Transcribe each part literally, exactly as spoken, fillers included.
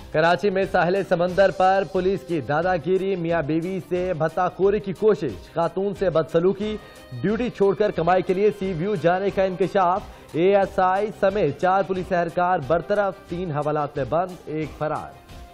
کراچی میں ساحل سمندر پر پولیس کی دادا گیری، میاں بیوی سے بھتہ خوری کی کوشش، خاتون سے بدسلوکی، ڈیوٹی چھوڑ کر کمائی کے لیے سی ویو جانے کا انکشاف، اے ایس آئی سمیت چار پولیس اہلکار برطرف، تین حوالات میں بند، ایک فرار۔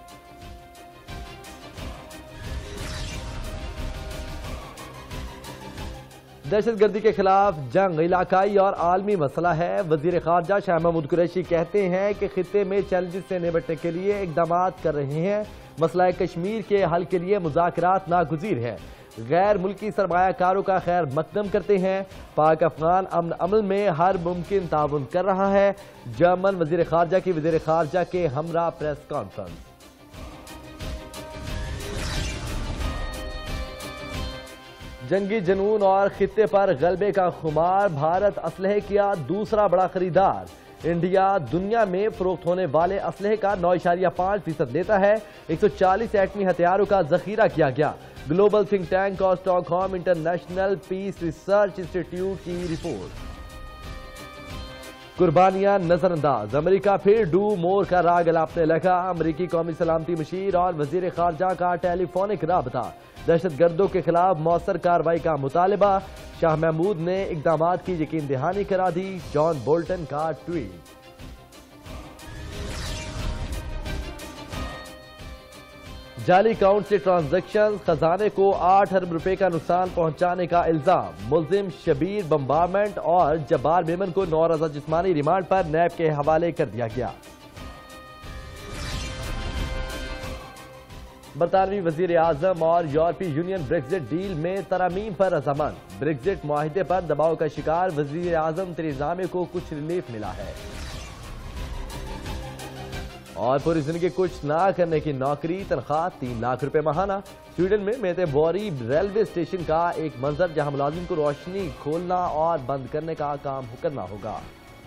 دہشت گردی کے خلاف جنگ علاقائی اور عالمی مسئلہ ہے۔ وزیر خارجہ شاہ محمود قریشی کہتے ہیں کہ خطے میں چیلنجز سے نمٹنے کے لیے اقدامات کر رہے ہیں۔ مسئلہ کشمیر کے حل کے لیے مذاکرات ناگزیر ہیں۔ غیر ملکی سرمایہ کاروں کا خیر مقدم کرتے ہیں۔ پاک افغان امن عمل میں ہر ممکن تعاون کر رہا ہے۔ جرمن وزیر خارجہ کی وزیر خارجہ کے ہمراہ پریس کانفرنس۔ جنگی جنون اور خطے پر غلبے کا خمار، بھارت اسلحے کیا دوسرا بڑا خریدار۔ انڈیا دنیا میں فروخت ہونے والے اسلحے کا نو اشاریہ پانچ فیصد لیتا ہے۔ ایک سو چالیس ایٹمی ہتھیاروں کا ذخیرہ کیا گیا۔ گلوبل تھنک ٹینک اور Stockholm international peace research institute کی رپورٹ۔ قربانیاں نظر انداز، امریکہ پھر ڈو مور کا راگ الاپنے لگا۔ امریکی قومی سلامتی مشیر اور وزیر خارجہ کا ٹیلی فونک رابطہ۔ دہشت گردوں کے خلاف مؤثر کارروائی کا مطالبہ، شاہ محمود نے اقدامات کی یقین دہانی کرا دی۔ جان بولٹن کا ٹویٹ۔ جعلی اکاؤنٹ سے ٹرانزیکشن، خزانے کو آٹھ ارب روپے کا نقصان پہنچانے کا الزام۔ ملزم شبیر بمبارمنٹ اور جبار میمن کو نو روزہ جسمانی ریمانڈ پر نیب کے حوالے کر دیا گیا۔ برطانوی وزیر اعظم اور یورپی یونین بریگزٹ ڈیل میں ترامیم پر رضامند۔ بریگزٹ معاہدے پر دباؤ کا شکار وزیر اعظم تریزا مے کو کچھ ریلیف ملا ہے۔ اور پوری زندگی کچھ نہ کرنے کی نوکری، تنخواہ تین لاکھ روپے ماہانہ۔ سویڈن میں میتے بوری ریلوے اسٹیشن کا ایک منظر جہاں ملازم کو روشنی کھولنا اور بند کرنے کا کام کرنا ہوگا۔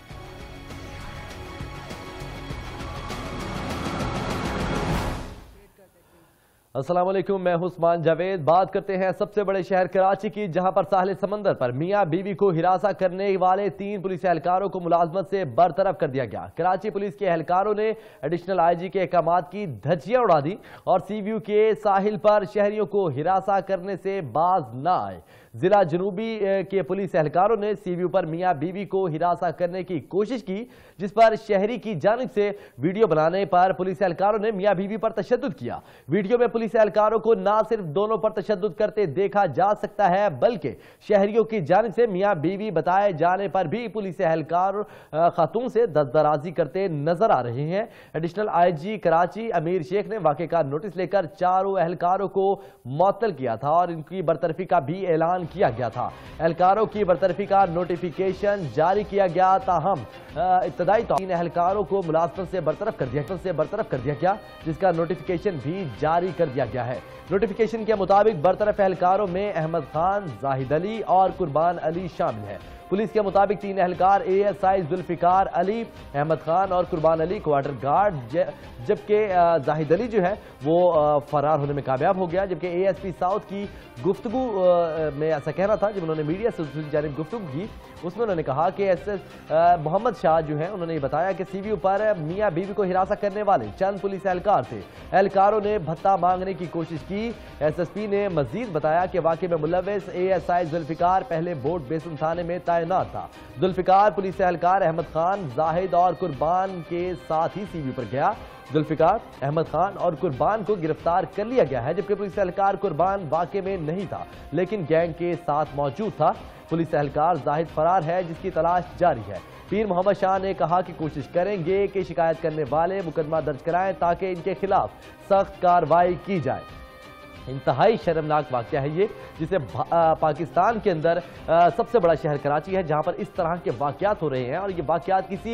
السلام علیکم، میں عثمان جاوید۔ بات کرتے ہیں سب سے بڑے شہر کراچی کی، جہاں پر ساحل سمندر پر میاں بیوی کو ہراساں کرنے والے تین پولیس اہلکاروں کو ملازمت سے برطرف کر دیا گیا۔ کراچی پولیس کے اہلکاروں نے ایڈیشنل آئی جی کے احکامات کی دھجیاں اڑا دی اور سی ویو کے ساحل پر شہریوں کو ہراساں کرنے سے باز نہ آئے۔ ضلع جنوبی کے پولیس اہلکاروں نے سی ویو پر میاں بیوی کو ہراساں کرنے کی کوشش کی، جس پر شہری کی جانب سے ویڈیو بنانے پر پولیس اہلکاروں نے میاں بیوی پر تشدد کیا۔ ویڈیو میں پولیس اہلکاروں کو نہ صرف دونوں پر تشدد کرتے دیکھا جا سکتا ہے، بلکہ شہریوں کی جانب سے میاں بیوی بتائے جانے پر بھی پولیس اہلکار خاتون سے دست درازی کرتے نظر آ رہے ہیں۔ ایڈیشنل آئی جی کراچی امیر شیخ نے واقعے کا نوٹس لے کر چاروں اہلکاروں کو معطل کیا تھا اور ان کی برطرفی کا بھی اعلان کیا گیا تھا۔ اہلکاروں کی برطرفی کا نوٹیفیکیشن جاری کیا گیا، تاہم ابتدائی طور پر اہلکاروں کو ملازمت سے برطرف کر دیا سے برطرف کر دیا گیا جس کا نوٹیفیکیشن بھی جاری کر دیا گیا ہے۔ نوٹیفیکیشن کے مطابق برطرف اہلکاروں میں احمد خان، زاہد علی اور قربان علی شامل ہیں۔ پولیس کے مطابق تین اہلکار A S I Zulfiqar Ali, Ahmed Khan اور قربان علی کوارٹر گارڈ، جبکہ زاہد علی جو ہے وہ فرار ہونے میں کامیاب ہو گیا۔ جبکہ اے ایس پی ساؤتھ کی گفتگو میں ایسا کہنا تھا، جب انہوں نے میڈیا سے دوسری جانب گفتگو کی، اس میں انہوں نے کہا کہ ایس ایس محمد شاہ جو ہیں انہوں نے بتایا کہ سی ویو پر میاں بیوی کو ہراساں کرنے والے چند پولیس اہلکار تھے۔ اہلکاروں نے بھتہ مانگنے کی کوشش کی۔ ایس ایس پی نے مزید بتایا کہ واقعے میں ملوث اے ایس آئی ذوالفقار پہلے بورڈ بیسن تھانے میں تعینات تھا۔ ذوالفقار پولیس اہلکار احمد خان، زاہد اور قربان کے ساتھ ہی سی ویو پر گیا۔ ذوالفقار، احمد خان اور قربان کو گرفتار کر لیا گیا ہے، جبکہ پولیس اہلکار قربان واقعے میں نہیں تھا لیکن گینگ کے ساتھ موجود تھا۔ پولیس اہلکار زاہد فرار ہے، جس کی تلاش جاری ہے۔ پیر محمد شاہ نے کہا کہ کوشش کریں گے کہ شکایت کرنے والے مقدمہ درج کرائیں تاکہ ان کے خلاف سخت کارروائی کی جائے۔ انتہائی شرمناک واقعہ ہے یہ، جسے پاکستان کے اندر سب سے بڑا شہر کراچی ہے جہاں پر اس طرح کے واقعات ہو رہے ہیں، اور یہ واقعات کسی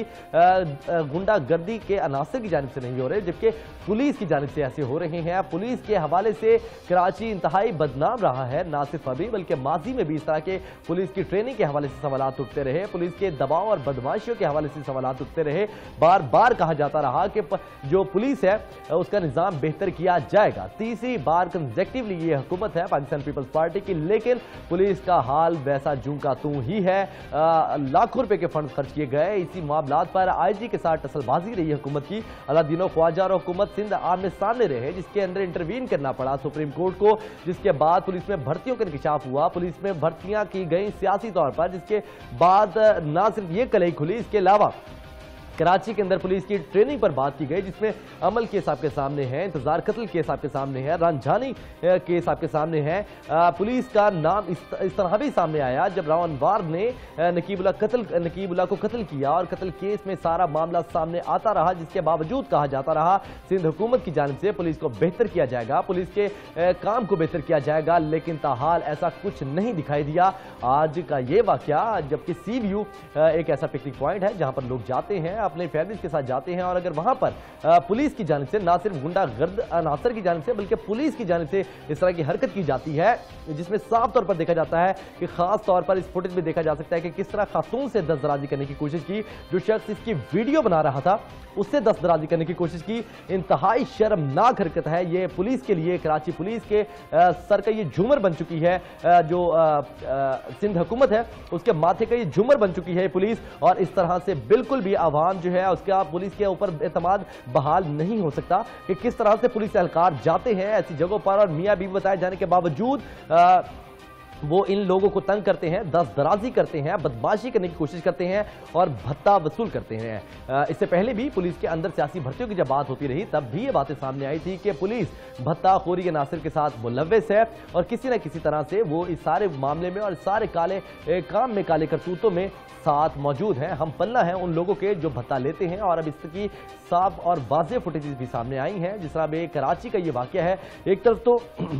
غنڈہ گردی کے عناصر کی جانب سے نہیں ہو رہے جبکہ پولیس کی جانب سے ایسے ہو رہے ہیں۔ پولیس کے حوالے سے کراچی انتہائی بدنام رہا ہے، نہ صرف ابھی بلکہ ماضی میں بھی اس طرح کے پولیس کی ٹریننگ کے حوالے سے سوالات اٹھتے رہے، پولیس کے دباؤ اور بدماشیوں کے حوالے سے سوالات اٹھتے رہے۔ بار بار کہا جاتا رہا کہ جو پولیس ہے اس کا نظام بہتر کیا جائے گا۔ تیسری بار کنزیکٹیو कलेक्टिवली ये हुकूमत है पाकिस्तान पीपल्स पार्टी की, लेकिन पुलिस का हाल वैसा जूं का तूं ही है। लाखों रुपए के फंड खर्च किए गए। इसी मामलात पर आईजी के साथ टसलबाजी रही हुकूमत की। अलादीनो ख्वाजा और हुकूमत सिंध आमने सामने रहे, जिसके अंदर इंटरवीन करना पड़ा सुप्रीम कोर्ट को, जिसके बाद पुलिस में भर्तियों का इंकशाफ हुआ। पुलिस में भर्तियां की गई सियासी तौर पर, जिसके बाद ना सिर्फ ये कलई खुली, इसके अलावा कराची के अंदर पुलिस की ट्रेनिंग पर बात की गई, जिसमें अमल केस आपके सामने है, इंतजार कत्ल केस आपके सामने है, रंझानी केस आपके सामने है। पुलिस का नाम इस, इस तरह भी सामने आया जब रावन वार ने नकीबुल्ला कत्ल नकीबुल्ला को कत्ल किया और कत्ल केस में सारा मामला सामने आता रहा, जिसके बावजूद कहा जाता रहा सिंध हुकूमत की जानिब से पुलिस को बेहतर किया जाएगा, पुलिस के काम को बेहतर किया जाएगा, लेकिन ताहाल ऐसा कुछ नहीं दिखाई दिया। आज का ये वाकया, जबकि सी व्यू एक ऐसा पिकनिक पॉइंट है जहां पर लोग जाते हैं, अपने फैमिली के साथ जाते हैं, और अगर वहां पर पुलिस की जानिब से, ना सिर्फ गुंडागर्द अनासर की जानिब से बल्कि पुलिस की जानिब से इस तरह की हरकत की जाती है, जिसमें साफ तौर पर देखा जाता है कि खास तौर पर इस फुटेज में देखा जा सकता है कि किस तरह खातून से दस्तदराजी करने की कोशिश की। जो शख्स इसकी वीडियो बना रहा था उससे दस्तदराजी करने की कोशिश की। इंतहाई शर्मनाक हरकत है ये पुलिस के लिए। कराची पुलिस के आ, सर का ये झूमर बन चुकी है, आ, जो आ, आ, सिंध हुकूमत है उसके माथे का ये झूमर बन चुकी है पुलिस, और इस तरह से बिल्कुल भी आवाम जो है उसका पुलिस के ऊपर एतमाद बहाल नहीं हो सकता कि किस तरह से पुलिस एहलकार जाते हैं ऐसी जगहों पर और मियां बीवी बताए जाने के बावजूद आ, वो इन लोगों को तंग करते हैं, दस्तदराजी करते हैं, बदमाशी करने की कोशिश करते हैं और भत्ता वसूल करते हैं। इससे पहले भी पुलिस के अंदर सियासी भर्तियों की जब बात होती रही तब भी ये बातें सामने आई थी कि पुलिस भत्ताखोरी के नासिर के साथ मुलव्वस है और किसी न किसी तरह से वो इस सारे मामले में और सारे काले काम में, काले करतूतों में साथ मौजूद हैं। हम पन्ना हैं उन लोगों के जो भत्ता लेते हैं, और अब इसकी साफ और वाज़ेह फुटेजेस भी सामने आई हैं। जिस तरह में कराची का ये वाकया है, एक तरफ तो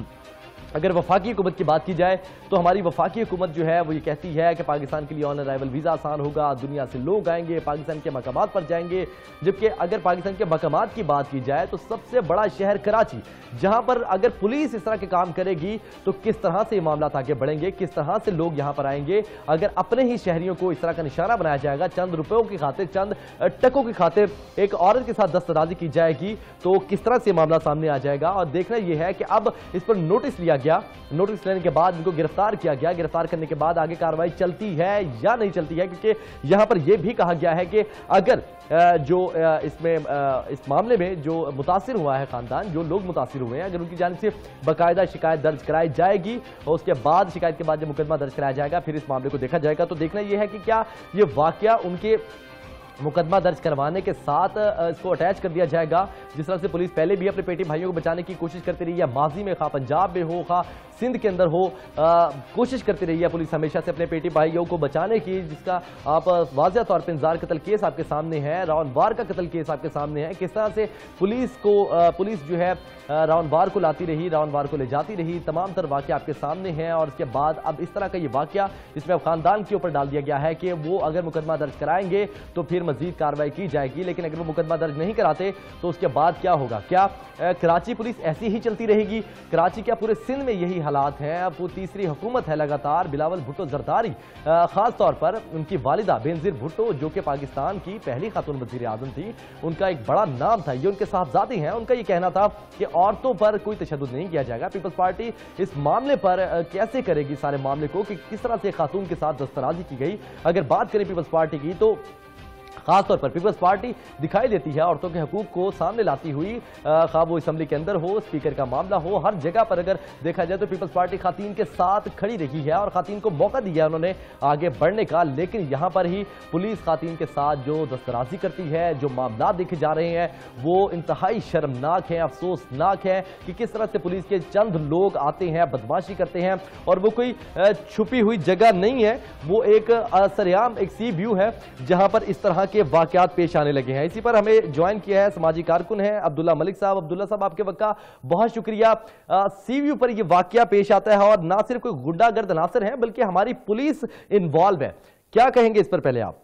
अगर वफाकी हुकूमत की बात की जाए तो हमारी वफाकी हुकूमत जो है वो ये कहती है कि पाकिस्तान के लिए ऑन अराइवल वीज़ा आसान होगा, दुनिया से लोग आएंगे, पाकिस्तान के मकामात पर जाएंगे। जबकि अगर पाकिस्तान के मकामात की बात की जाए तो सबसे बड़ा शहर कराची, जहां पर अगर पुलिस इस तरह के काम करेगी तो किस तरह से ये मामला आगे बढ़ेंगे, किस तरह से लोग यहां पर आएंगे। अगर अपने ही शहरियों को इस तरह का निशाना बनाया जाएगा, चंद रुपयों की खातिर, चंद टकों की खातिर एक औरत के साथ दस्तराजी की जाएगी, तो किस तरह से मामला सामने आ जाएगा। और देखना यह है कि अब इस पर नोटिस लिया गया, नोटिस लेने के बाद इनको गिरफ्तार किया गया, गिरफ्तार करने के बाद आगे कार्रवाई चलती है या नहीं चलती है, क्योंकि यहां पर यह भी कहा गया है कि अगर जो इसमें इस मामले में जो मुतासिर हुआ है खानदान, जो लोग मुतासिर हुए हैं, अगर उनकी जानिब से बाकायदा शिकायत दर्ज कराई जाएगी और उसके बाद शिकायत के बाद जब मुकदमा दर्ज कराया जाएगा फिर इस मामले को देखा जाएगा। तो देखना यह है कि क्या ये वाकया उनके मुकदमा दर्ज करवाने के साथ इसको अटैच कर दिया जाएगा, जिस तरह से पुलिस पहले भी अपने पेटी भाइयों को बचाने की कोशिश करती रही है, माजी में खा पंजाब में हो, खा सिंध के अंदर हो, आ, कोशिश करती रही है पुलिस हमेशा से अपने पेटी भाइयों को बचाने की, जिसका आप वाज़ेह तौर पर इंतजार कत्ल केस आपके सामने है, रावन वार का कत्ल केस आपके सामने है। किस तरह से पुलिस को आ, पुलिस जो है रावन वार को लाती रही, रावन वार को ले जाती रही, तमाम तर वाक़या आपके सामने हैं। और उसके बाद अब इस तरह का ये वाक़या जिसमें अब खानदान के ऊपर डाल दिया गया है कि वो अगर मुकदमा दर्ज कराएंगे तो फिर मजीद कार्रवाई की जाएगी, लेकिन अगर वो मुकदमा दर्ज नहीं कराते तो उसके बाद क्या होगा। क्या कराची पुलिस ऐसी ही चलती रहेगी? कराची क्या पूरे सिंध में यही हालात हैं? अब वो तीसरी हुकूमत है लगातार। बिलावल भुट्टो जरदारी, खास तौर पर उनकी वालिदा बेनजीर भुट्टो, जो कि पाकिस्तान की पहली खातून वज़ीर आज़म थी, उनका एक बड़ा नाम था, ये उनके साहबजादे हैं। उनका ये कहना था कि औरतों पर कोई तशद्दुद नहीं किया जाएगा। पीपल्स पार्टी इस मामले पर कैसे करेगी सारे मामले को कि किस तरह से खातून के साथ दस्तराजी की गई। अगर बात करें पीपल्स पार्टी की तो खासतौर पर पीपल्स पार्टी दिखाई देती है औरतों के हकूक को सामने लाती हुई, खा वो असम्बली के अंदर हो, स्पीकर का मामला हो, हर जगह पर अगर देखा जाए तो पीपल्स पार्टी खातीन के साथ खड़ी रही है और खातीन को मौका दिया उन्होंने आगे बढ़ने का। लेकिन यहाँ पर ही पुलिस खातीन के साथ जो दस्तराजी करती है, जो मामला देखे जा रहे हैं, वो इंतहाई शर्मनाक है, अफसोसनाक है कि किस तरह से पुलिस के चंद लोग आते हैं, बदमाशी करते हैं, और वो कोई छुपी हुई जगह नहीं है, वो एक सरेआम एक सी व्यू है जहां पर इस तरह के वाकयात पेश आने लगे हैं। इसी पर हमें ज्वाइन किया है समाजी कारकुन है अब्दुल्ला मलिक साहब। अब्दुल्ला साहब, आपके वक्त का बहुत शुक्रिया। सी व्यू पर यह वाकया पेश आता है और ना सिर्फ कोई गुंडागर्द अनासर है बल्कि हमारी पुलिस इन्वॉल्व है, क्या कहेंगे इस पर? पहले आप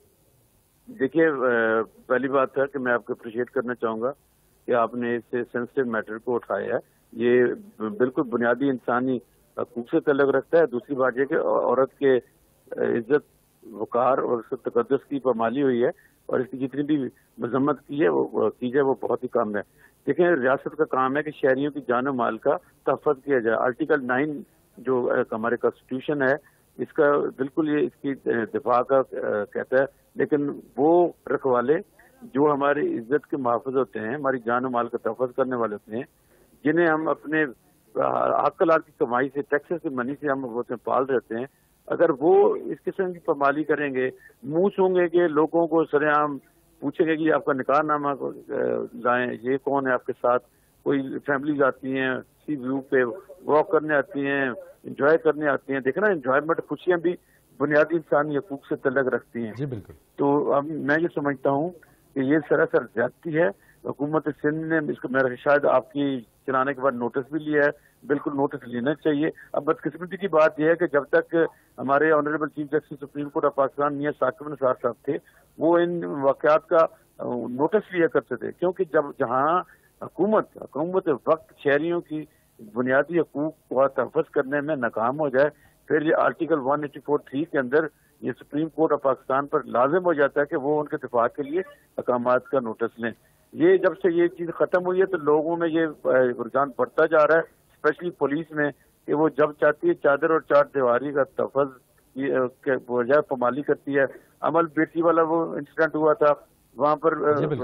देखिए, पहली बात है कि मैं आपको अप्रिशिएट करना चाहूंगा कि आपने इस सेंसिटिव मैटर को उठाया है। ये बिल्कुल बुनियादी इंसानी हकूक से तल्लुक रखता है। दूसरी बात यह कि औरत के इज्जत, वकार और तकद्दुस की पामाली हुई है और इसकी जितनी भी मजम्मत की है वो की जाए वो बहुत ही कम है। دیکھیں ریاست کا کام ہے کہ شہریوں کی جان و مال کا تحفظ کیا جائے. آرٹیکل نائن جو ہمارے کانسٹیٹیوشن ہے اس کا بالکل یہ اس کی دفاع کا کہتا ہے, لیکن وہ رکھوالے جو ہماری عزت کے محافظ ہوتے ہیں, ہماری جان و مال کا تحفظ کرنے والے ہوتے ہیں, جنہیں ہم اپنے حق حلال کی کمائی سے, ٹیکسز کی منی سے ہم ہوتے ہیں پال رہتے ہیں, اگر وہ اس قسم کی پامالی کریں گے, منہ سونگیں گے, لوگوں کو سرعام پوچھیں گے کہ آپ کا نکاح نامہ لائیں, یہ کون ہے آپ کے ساتھ, کوئی فیملیز آتی ہیں سی ویو پہ واک کرنے آتی ہیں, انجوائے کرنے آتی ہیں. دیکھیں نا انجوائمنٹ, خوشیاں بھی بنیادی انسانی حقوق سے تعلق رکھتی ہیں. جی بالکل. تو اب میں یہ سمجھتا ہوں کہ یہ سراسر زیادتی ہے. حکومت سندھ نے اس کو میرا شاید آپ کی چلانے کے بعد نوٹس بھی لیا ہے, بالکل نوٹس لینا چاہیے. اب بدقسمتی کی بات یہ ہے کہ جب تک ہمارے honourable chief justice supreme court of Pakistan Mian Saqib نثار صاحب تھے, وہ ان واقعات کا نوٹس لیا کرتے تھے, کیونکہ جب جہاں حکومت حکومت وقت شہریوں کی بنیادی حقوق کو تحفظ کرنے میں ناکام ہو جائے, پھر یہ article one eighty four three کے اندر یہ سپریم کورٹ آف پاکستان پر لازم ہو جاتا ہے کہ وہ ان کے دفاع کے لیے احکامات کا نوٹس لیں. یہ جب سے یہ چیز ختم ہوئی ہے تو لوگوں میں یہ رجحان بڑھتا جا رہا ہے, اسپیشلی پولیس میں, کہ وہ جب چاہتی ہے چادر اور چار دیواری کا تحفظ کے بجائے پامالی کرتی ہے. عمل بیٹی والا وہ انسیڈنٹ ہوا تھا, وہاں پر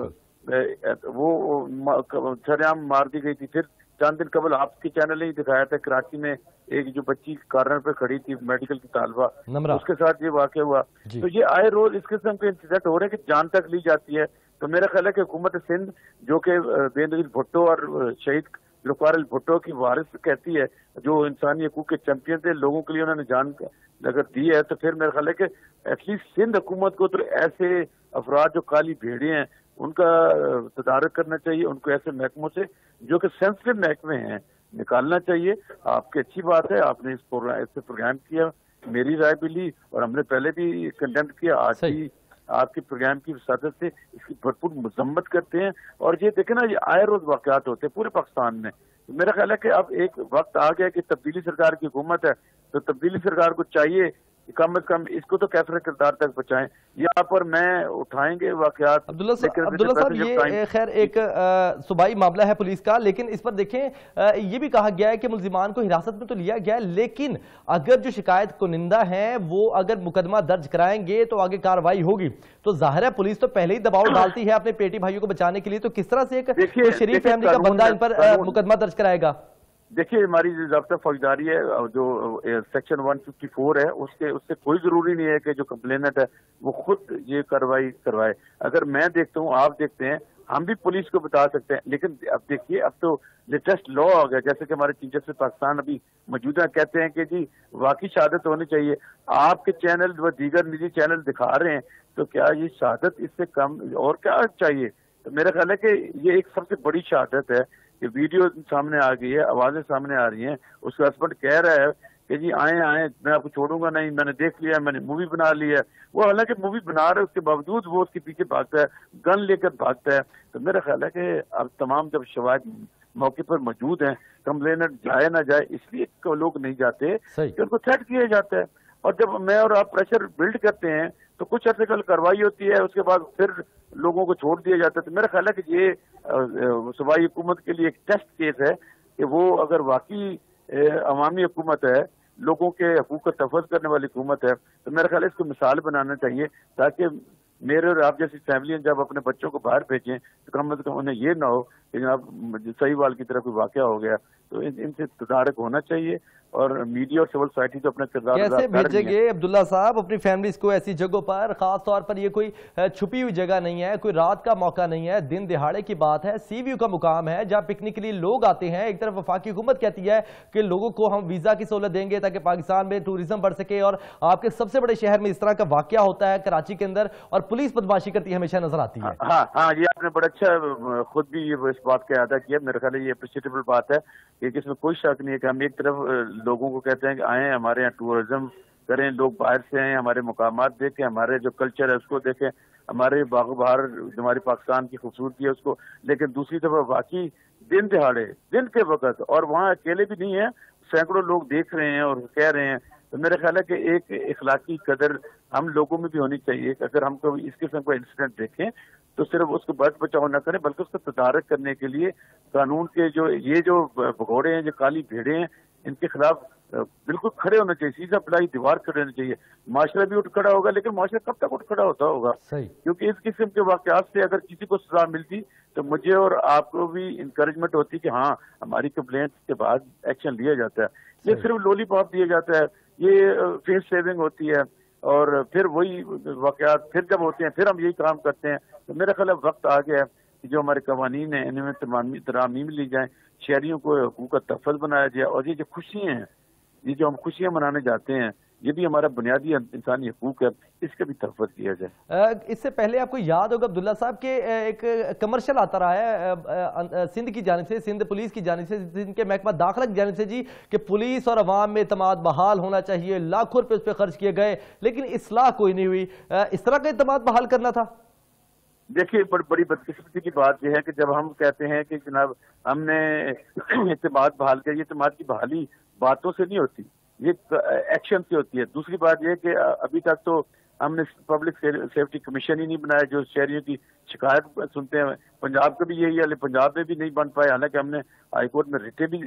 وہ سرعام مار دی گئی تھی. پھر چند دن قبل آپ کے چینل نے ہی دکھایا تھا کراچی میں ایک جو بچی کارنر پہ کھڑی تھی میڈیکل کی طالبہ, اس کے ساتھ یہ واقعہ ہوا. تو یہ آئے روز اس قسم کے انسیڈنٹ ہو رہے ہیں کہ جان تک لی جاتی ہے. تو میرا خیال ہے کہ حکومت سندھ جو کہ بے نظیر بھٹو اور شہید ذوالفقار بھٹو کی وارث کہتی ہے, جو انسانی حقوق کے چیمپئن تھے, لوگوں کے لیے انہوں نے جان اگر دی ہے, تو پھر میرا خیال ہے کہ ایٹ لیسٹ سندھ حکومت کو تو ایسے افراد جو کالی بھیڑے ہیں ان کا تدارک کرنا چاہیے, ان کو ایسے محکموں سے جو کہ سینسٹیو محکمے ہیں نکالنا چاہیے. آپ کی اچھی بات ہے, آپ نے اس سے پروگرام کیا, میری رائے بھی لی, اور ہم نے پہلے بھی کنڈیم کیا, آج بھی آپ کے پروگرام کی وساطت سے اس کی بھرپور مذمت کرتے ہیں. اور یہ دیکھیں نا, یہ آئے روز واقعات ہوتے ہیں پورے پاکستان میں. میرا خیال ہے کہ اب ایک وقت آ گیا کہ تبدیلی سرکار کی حکومت ہے, تو تبدیلی سرکار کو چاہیے کم از کم اس کو تو کیسے کردار تک بچائیں. یہاں پر میں اٹھائیں گے واقعات. عبداللہ صاحب, یہ خیر ایک صوبائی معاملہ ہے پولیس کا, لیکن اس پر دیکھیں یہ بھی کہا گیا ہے کہ ملزمان کو حراست میں تو لیا گیا ہے, لیکن اگر جو شکایت کنندہ ہیں وہ اگر مقدمہ درج کرائیں گے تو آگے کاروائی ہوگی. تو ظاہر ہے پولیس تو پہلے ہی دباؤ ڈالتی ہے اپنے پیٹی بھائیوں کو بچانے کے لیے, تو کس طرح سے ایک شریف فیملی کا بندہ ان پر مقدمہ درج کرائے گا؟ دیکھیے ہماری جو ضابطہ فوجداری ہے, جو سیکشن ون ففٹی فور ہے, اس کے اس سے کوئی ضروری نہیں ہے کہ جو کمپلیننٹ ہے وہ خود یہ کارروائی کروائے. اگر میں دیکھتا ہوں, آپ دیکھتے ہیں, ہم بھی پولیس کو بتا سکتے ہیں, لیکن اب دیکھیے اب تو لیٹسٹ لا آ گیا, جیسے کہ ہمارے چیف جسٹس پاکستان ابھی موجودہ کہتے ہیں کہ جی واقعی شہادت ہونی چاہیے. آپ کے چینل و دیگر نجی چینل دکھا رہے ہیں, تو کیا یہ شہادت اس سے کم اور کیا چاہیے؟ تو میرا خیال ہے کہ یہ ایک سب سے بڑی شہادت ہے کہ ویڈیو سامنے آ گئی ہے, آوازیں سامنے آ رہی ہیں, اس کا ہسبینڈ کہہ رہا ہے کہ جی آئیں آئیں میں آپ کو چھوڑوں گا نہیں, میں نے دیکھ لیا, میں نے مووی بنا لی ہے. وہ حالانکہ مووی بنا رہے, اس کے باوجود وہ اس کے پیچھے بھاگتا ہے, گن لے کر بھاگتا ہے. تو میرا خیال ہے کہ اب تمام جب شواہد موقع پر موجود ہیں, کمپلیننٹ جائے نہ جائے اس لیے لوگ نہیں جاتے کہ ان کو تھریٹ کیا جاتا ہے. اور جب میں اور آپ پریشر بلڈ کرتے ہیں تو کچھ عرصے کل کارروائی ہوتی ہے, اس کے بعد پھر لوگوں کو چھوڑ دیا جاتا ہے. تو میرا خیال ہے کہ یہ صوبائی حکومت کے لیے ایک ٹیسٹ کیس ہے کہ وہ اگر واقعی عوامی حکومت ہے, لوگوں کے حقوق کا تحفظ کرنے والی حکومت ہے, تو میرا خیال ہے اس کو مثال بنانا چاہیے, تاکہ میرے اور آپ جیسی فیملی جب اپنے بچوں کو باہر بھیجیں تو کم از کم انہیں یہ نہ ہو کہ جناب صحیح وال کی طرف کوئی واقعہ ہو گیا. تو ان سے تدارک ہونا چاہیے, اور میڈیا اور سول سوسائٹی تو اپنا کردار کیسے بھیجیں گے عبداللہ صاحب اپنی فیملیز کو ایسی جگہوں پر, خاص طور پر یہ کوئی چھپی ہوئی جگہ نہیں ہے, کوئی رات کا موقع نہیں ہے, دن دہاڑے کی بات ہے, سی ویو کا مقام ہے جہاں پکنک کے لیے لوگ آتے ہیں. ایک طرف وفاقی حکومت کہتی ہے کہ لوگوں کو ہم ویزا کی سہولت دیں گے تاکہ پاکستان میں ٹوریزم بڑھ سکے, اور آپ کے سب سے بڑے شہر میں اس طرح کا واقعہ ہوتا ہے کراچی کے اندر, اور پولیس بدماشی کرتی ہے ہمیشہ نظر آتی ہے. ہاں ہاں, یہ آپ نے بڑا اچھا خود بھی یہ اس بات کا اعادہ کیا. میرے خیال ہے یہ اپریشیٹیبل بات ہے کہ اس میں کوئی شک نہیں ہے کہ ہم ایک طرف لوگوں کو کہتے ہیں کہ آئیں ہمارے یہاں ٹورزم کریں, لوگ باہر سے آئیں, ہمارے مقامات دیکھیں, ہمارے جو کلچر ہے اس کو دیکھیں, ہمارے باغ و بہار ہماری پاکستان کی خوبصورتی ہے اس کو. لیکن دوسری طرف واقعی دن دہاڑے دن کے وقت, اور وہاں اکیلے بھی نہیں ہیں, سینکڑوں لوگ دیکھ رہے ہیں اور کہہ رہے ہیں تو میرا خیال ہے کہ ایک اخلاقی قدر ہم لوگوں میں بھی ہونی چاہیے کہ اگر ہم کوئی اس قسم کا انسیڈنٹ دیکھیں تو صرف اس کو بچ بچاؤ نہ کریں بلکہ اس کو تدارک کرنے کے لیے قانون کے جو یہ جو بھگوڑے ہیں، جو کالی بھیڑیں ہیں، ان کے خلاف بالکل کھڑے ہونا چاہیے، سیدھا پلائی دیوار کھڑے ہونا چاہیے. معاشرہ بھی اٹھ کھڑا ہوگا، لیکن معاشرہ کب تک اٹھ کھڑا ہوتا ہوگا؟ کیونکہ اس قسم کے واقعات سے اگر کسی کو سزا ملتی تو مجھے اور آپ کو بھی انکریجمنٹ ہوتی کہ ہاں ہماری کمپلینٹ کے بعد ایکشن لیا جاتا ہے. یہ صرف لولی پاپ دیا جاتا ہے، یہ فیس سیونگ ہوتی ہے، اور پھر وہی واقعات پھر جب ہوتے ہیں پھر ہم یہی کام کرتے ہیں. تو میرا خیال وقت آ گیا ہے کہ جو ہمارے قوانین ہیں ان میں ترامیم لی جائیں، شہریوں کو حقوق کا تحفظ بنایا جائے، اور یہ جو خوشیاں ہیں، یہ جو ہم خوشیاں منانے جاتے ہیں، یہ بھی ہمارا بنیادی انسانی حقوق ہے، اس کا بھی تحفظ کیا جائے. اس سے پہلے آپ کو یاد ہوگا عبداللہ صاحب کہ ایک کمرشل آتا رہا ہے سندھ کی جانب سے، سندھ پولیس کی جانب سے، سندھ کے محکمہ داخلہ کی جانب سے، جی کہ پولیس اور عوام میں اعتماد بحال ہونا چاہیے، لاکھوں روپے اس پہ خرچ کیے گئے لیکن اصلاح کوئی نہیں ہوئی. اس طرح کا اعتماد بحال کرنا تھا. دیکھیے بڑی بدقسمتی کی بات یہ ہے کہ جب ہم کہتے ہیں کہ جناب ہم نے اعتماد بحال کیا، یہ اعتماد کی بحالی باتوں سے نہیں ہوتی، یہ ایکشن سے ہوتی ہے. دوسری بات یہ کہ ابھی تک تو ہم نے پبلک سیفٹی کمیشن ہی نہیں بنایا جو شہریوں کی شکایت سنتے ہیں. پنجاب کا بھی یہی ہے، پنجاب میں بھی نہیں بن پائے، حالانکہ ہم نے ہائی کورٹ میں ریٹیں بھی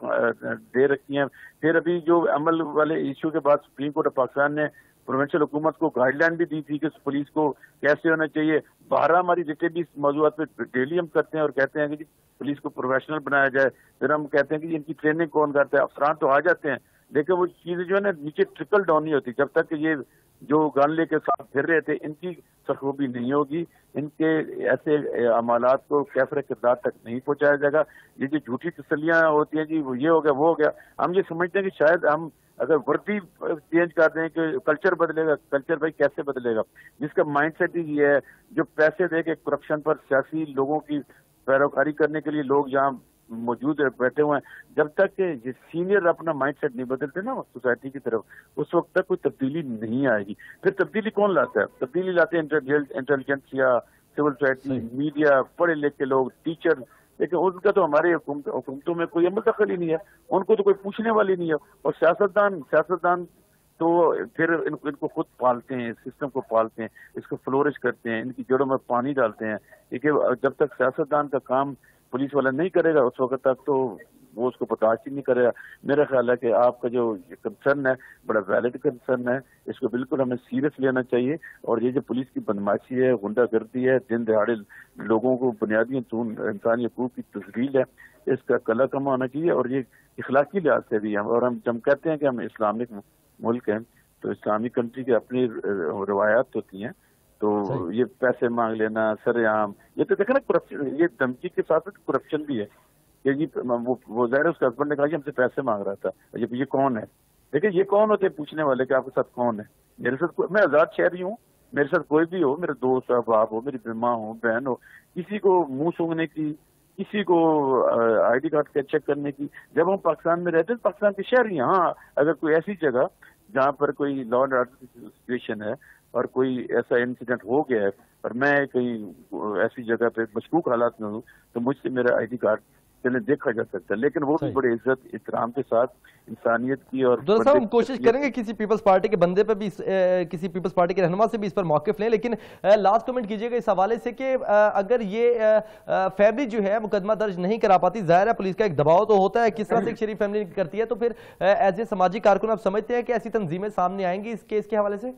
دے رکھی ہیں. پھر ابھی جو عمل والے ایشو کے بعد سپریم کورٹ آف پاکستان نے پروونشل حکومت کو گائیڈ لائن بھی دی تھی کہ پولیس کو کیسے ہونا چاہیے. بارہ ہماری ریٹیں بھی اس موضوعات پہ ڈیلی ہم کرتے ہیں اور کہتے ہیں کہ پولیس کو پروفیشنل بنایا جائے. پھر ہم کہتے ہیں کہ ان کی ٹریننگ کون کرتا ہے. افسران تو آ جاتے ہیں لیکن وہ چیزیں جو ہے نا نیچے ٹرکل ڈاؤن نہیں ہوتی. جب تک کہ یہ جو گن لے کے ساتھ پھر رہے تھے ان کی سرخوبی نہیں ہوگی، ان کے ایسے عمالات کو کیفر کردار تک نہیں پہنچایا جائے گا. یہ جو جھوٹی تسلیاں ہوتی ہیں جی وہ یہ ہو گیا وہ ہو گیا، ہم یہ سمجھتے ہیں کہ شاید ہم اگر وردی چینج کر دیں کہ کلچر بدلے گا. کلچر بھائی کیسے بدلے گا جس کا مائنڈ سیٹ ہی یہ ہے، جو پیسے دے کے کرپشن پر سیاسی لوگوں کی پیروکاری کرنے کے لیے لوگ یہاں موجود بیٹھے ہوئے ہیں. جب تک کہ یہ سینئر اپنا مائنڈ سیٹ نہیں بدلتے نا سوسائٹی کی طرف، اس وقت تک کوئی تبدیلی نہیں آئے گی. پھر تبدیلی کون لاتا ہے؟ تبدیلی لاتے ہیں انٹیلیجنس یا سول سوسائٹی، میڈیا، پڑھے لکھے لوگ، ٹیچر. لیکن ان کا تو ہمارے حکومتوں میں کوئی عمل دخل ہی نہیں ہے، ان کو تو کوئی پوچھنے والی نہیں ہے. اور سیاستدان سیاستدان تو پھر ان کو خود پالتے ہیں، سسٹم کو پالتے ہیں، اس کو فلورش کرتے ہیں، ان کی جڑوں میں پانی ڈالتے ہیں. کیونکہ جب تک سیاستدان کا کام پولیس والا نہیں کرے گا اس وقت تک تو وہ اس کو برداشت ہی نہیں کرے گا. میرا خیال ہے کہ آپ کا جو کنسرن ہے بڑا ویلڈ کنسرن ہے، اس کو بالکل ہمیں سیریس لینا چاہیے. اور یہ جو پولیس کی بدماشی ہے، غنڈہ گردی ہے، دن دہاڑے لوگوں کو بنیادی انسانی حقوق کی تذلیل ہے، اس کا کلا کما ہونا چاہیے. اور یہ اخلاقی لحاظ سے بھی ہم اور ہم جب کہتے ہیں کہ ہم اسلامک ملک ہیں تو اسلامی کنٹری کی اپنی روایات ہوتی ہیں. تو یہ پیسے مانگ لینا سر عام، یہ تو دیکھیں نا کرپشن، یہ دھمکی کے ساتھ ساتھ کرپشن بھی ہے کہ جی وہ ظاہر اس کے ہسبینڈ نے کہا کہ ہم سے پیسے مانگ رہا تھا. یہ کون ہے؟ دیکھیں یہ کون ہوتے ہیں پوچھنے والے کہ آپ کے ساتھ کون ہے؟ میرے ساتھ میں آزاد شہری ہوں، میرے ساتھ کوئی بھی ہو، میرے دوست ہو، باپ ہو، میری ماں ہو، بہن ہو، کسی کو منہ سونگنے کی، کسی کو آئی ڈی کارڈ چیک کرنے کی. جب ہم پاکستان میں رہتے ہیں پاکستان کے شہری، ہاں اگر کوئی ایسی جگہ جہاں پر کوئی لا اینڈ آرڈر کی سچویشن ہے اور کوئی ایسا انسیڈنٹ ہو گیا ہے اور میں کہیں ایسی جگہ پہ مشکوک حالات میں ہوں تو مجھ سے میرا آئی ڈی کارڈ چلے دیکھا جا سکتا ہے، لیکن وہ بھی بڑے عزت احترام کے ساتھ انسانیت کی. اور صاحب ہم کوشش کریں گے کسی پیپلز پارٹی کے بندے پہ بھی، کسی پیپلز پارٹی کے رہنما سے بھی اس پر موقف لیں. لیکن لاسٹ کمنٹ کیجئے گا اس حوالے سے کہ اگر یہ فیملی جو ہے مقدمہ درج نہیں کرا پاتی، ظاہر ہے پولیس کا ایک دباؤ تو ہوتا ہے، کس طرح سے ایک شریف فیملی کرتی ہے، تو پھر ایز اے سماجی کارکن آپ سمجھتے ہیں کہ ایسی تنظیمیں سامنے آئیں گی اس کیس کے حوالے سے؟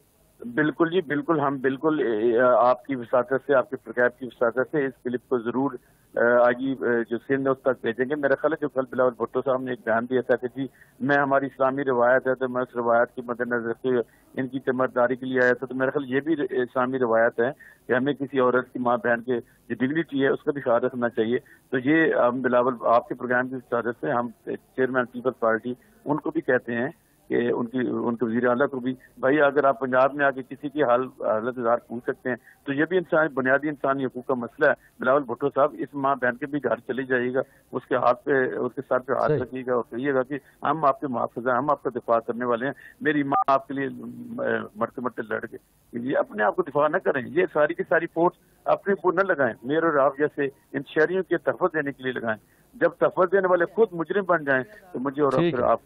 بالکل جی بالکل، ہم بالکل آپ کی وساطت سے، آپ کے پروگرام کی وساطت سے اس کلپ کو ضرور آگے جو سندھ ہے اس تک بھیجیں گے. میرا خیال ہے جو کل بلاول بھٹو صاحب نے ایک بیان دیا تھا کہ جی میں ہماری اسلامی روایت ہے تو میں اس روایت کے مد نظر رکھتے ہوئے ان کی تیمارداری کے لیے آیا تھا. تو میرا خیال یہ بھی اسلامی روایت ہے کہ ہمیں کسی عورت کی ماں بہن کے جو ڈگنیٹی ہے اس کا بھی خیال رکھنا چاہیے. تو یہ ہم بلاول آپ کے پروگرام کی وساطت سے ہم چیئرمین پیپلز پارٹی ان کو بھی کہتے ہیں کہ ان کی ان کے وزیر اعلیٰ کو بھی، بھائی اگر آپ پنجاب میں آ کے کسی کی حال حالت اظہار پوچھ سکتے ہیں تو یہ بھی انسان بنیادی انسانی حقوق کا مسئلہ ہے. بلاول بھٹو صاحب اس ماں بہن کے بھی گھر چلے جائیے گا، اس کے ہاتھ پہ اس کے سر پہ ہاتھ رکھیے گا اور کہیے گا کہ ہم آپ کے محافظ ہیں، ہم آپ کا دفاع کرنے والے ہیں، میری ماں آپ کے لیے مرتے مرتے لڑ گئے. یہ اپنے آپ کو دفاع نہ کریں، یہ ساری کی ساری فورس اپنے اوپر نہ لگائیں، میرے اور آپ جیسے ان شہریوں کے تحفظ دینے کے لیے لگائیں. جب تحفظ دینے والے خود مجرم بن جائیں تو مجھے اور پھر آپ کو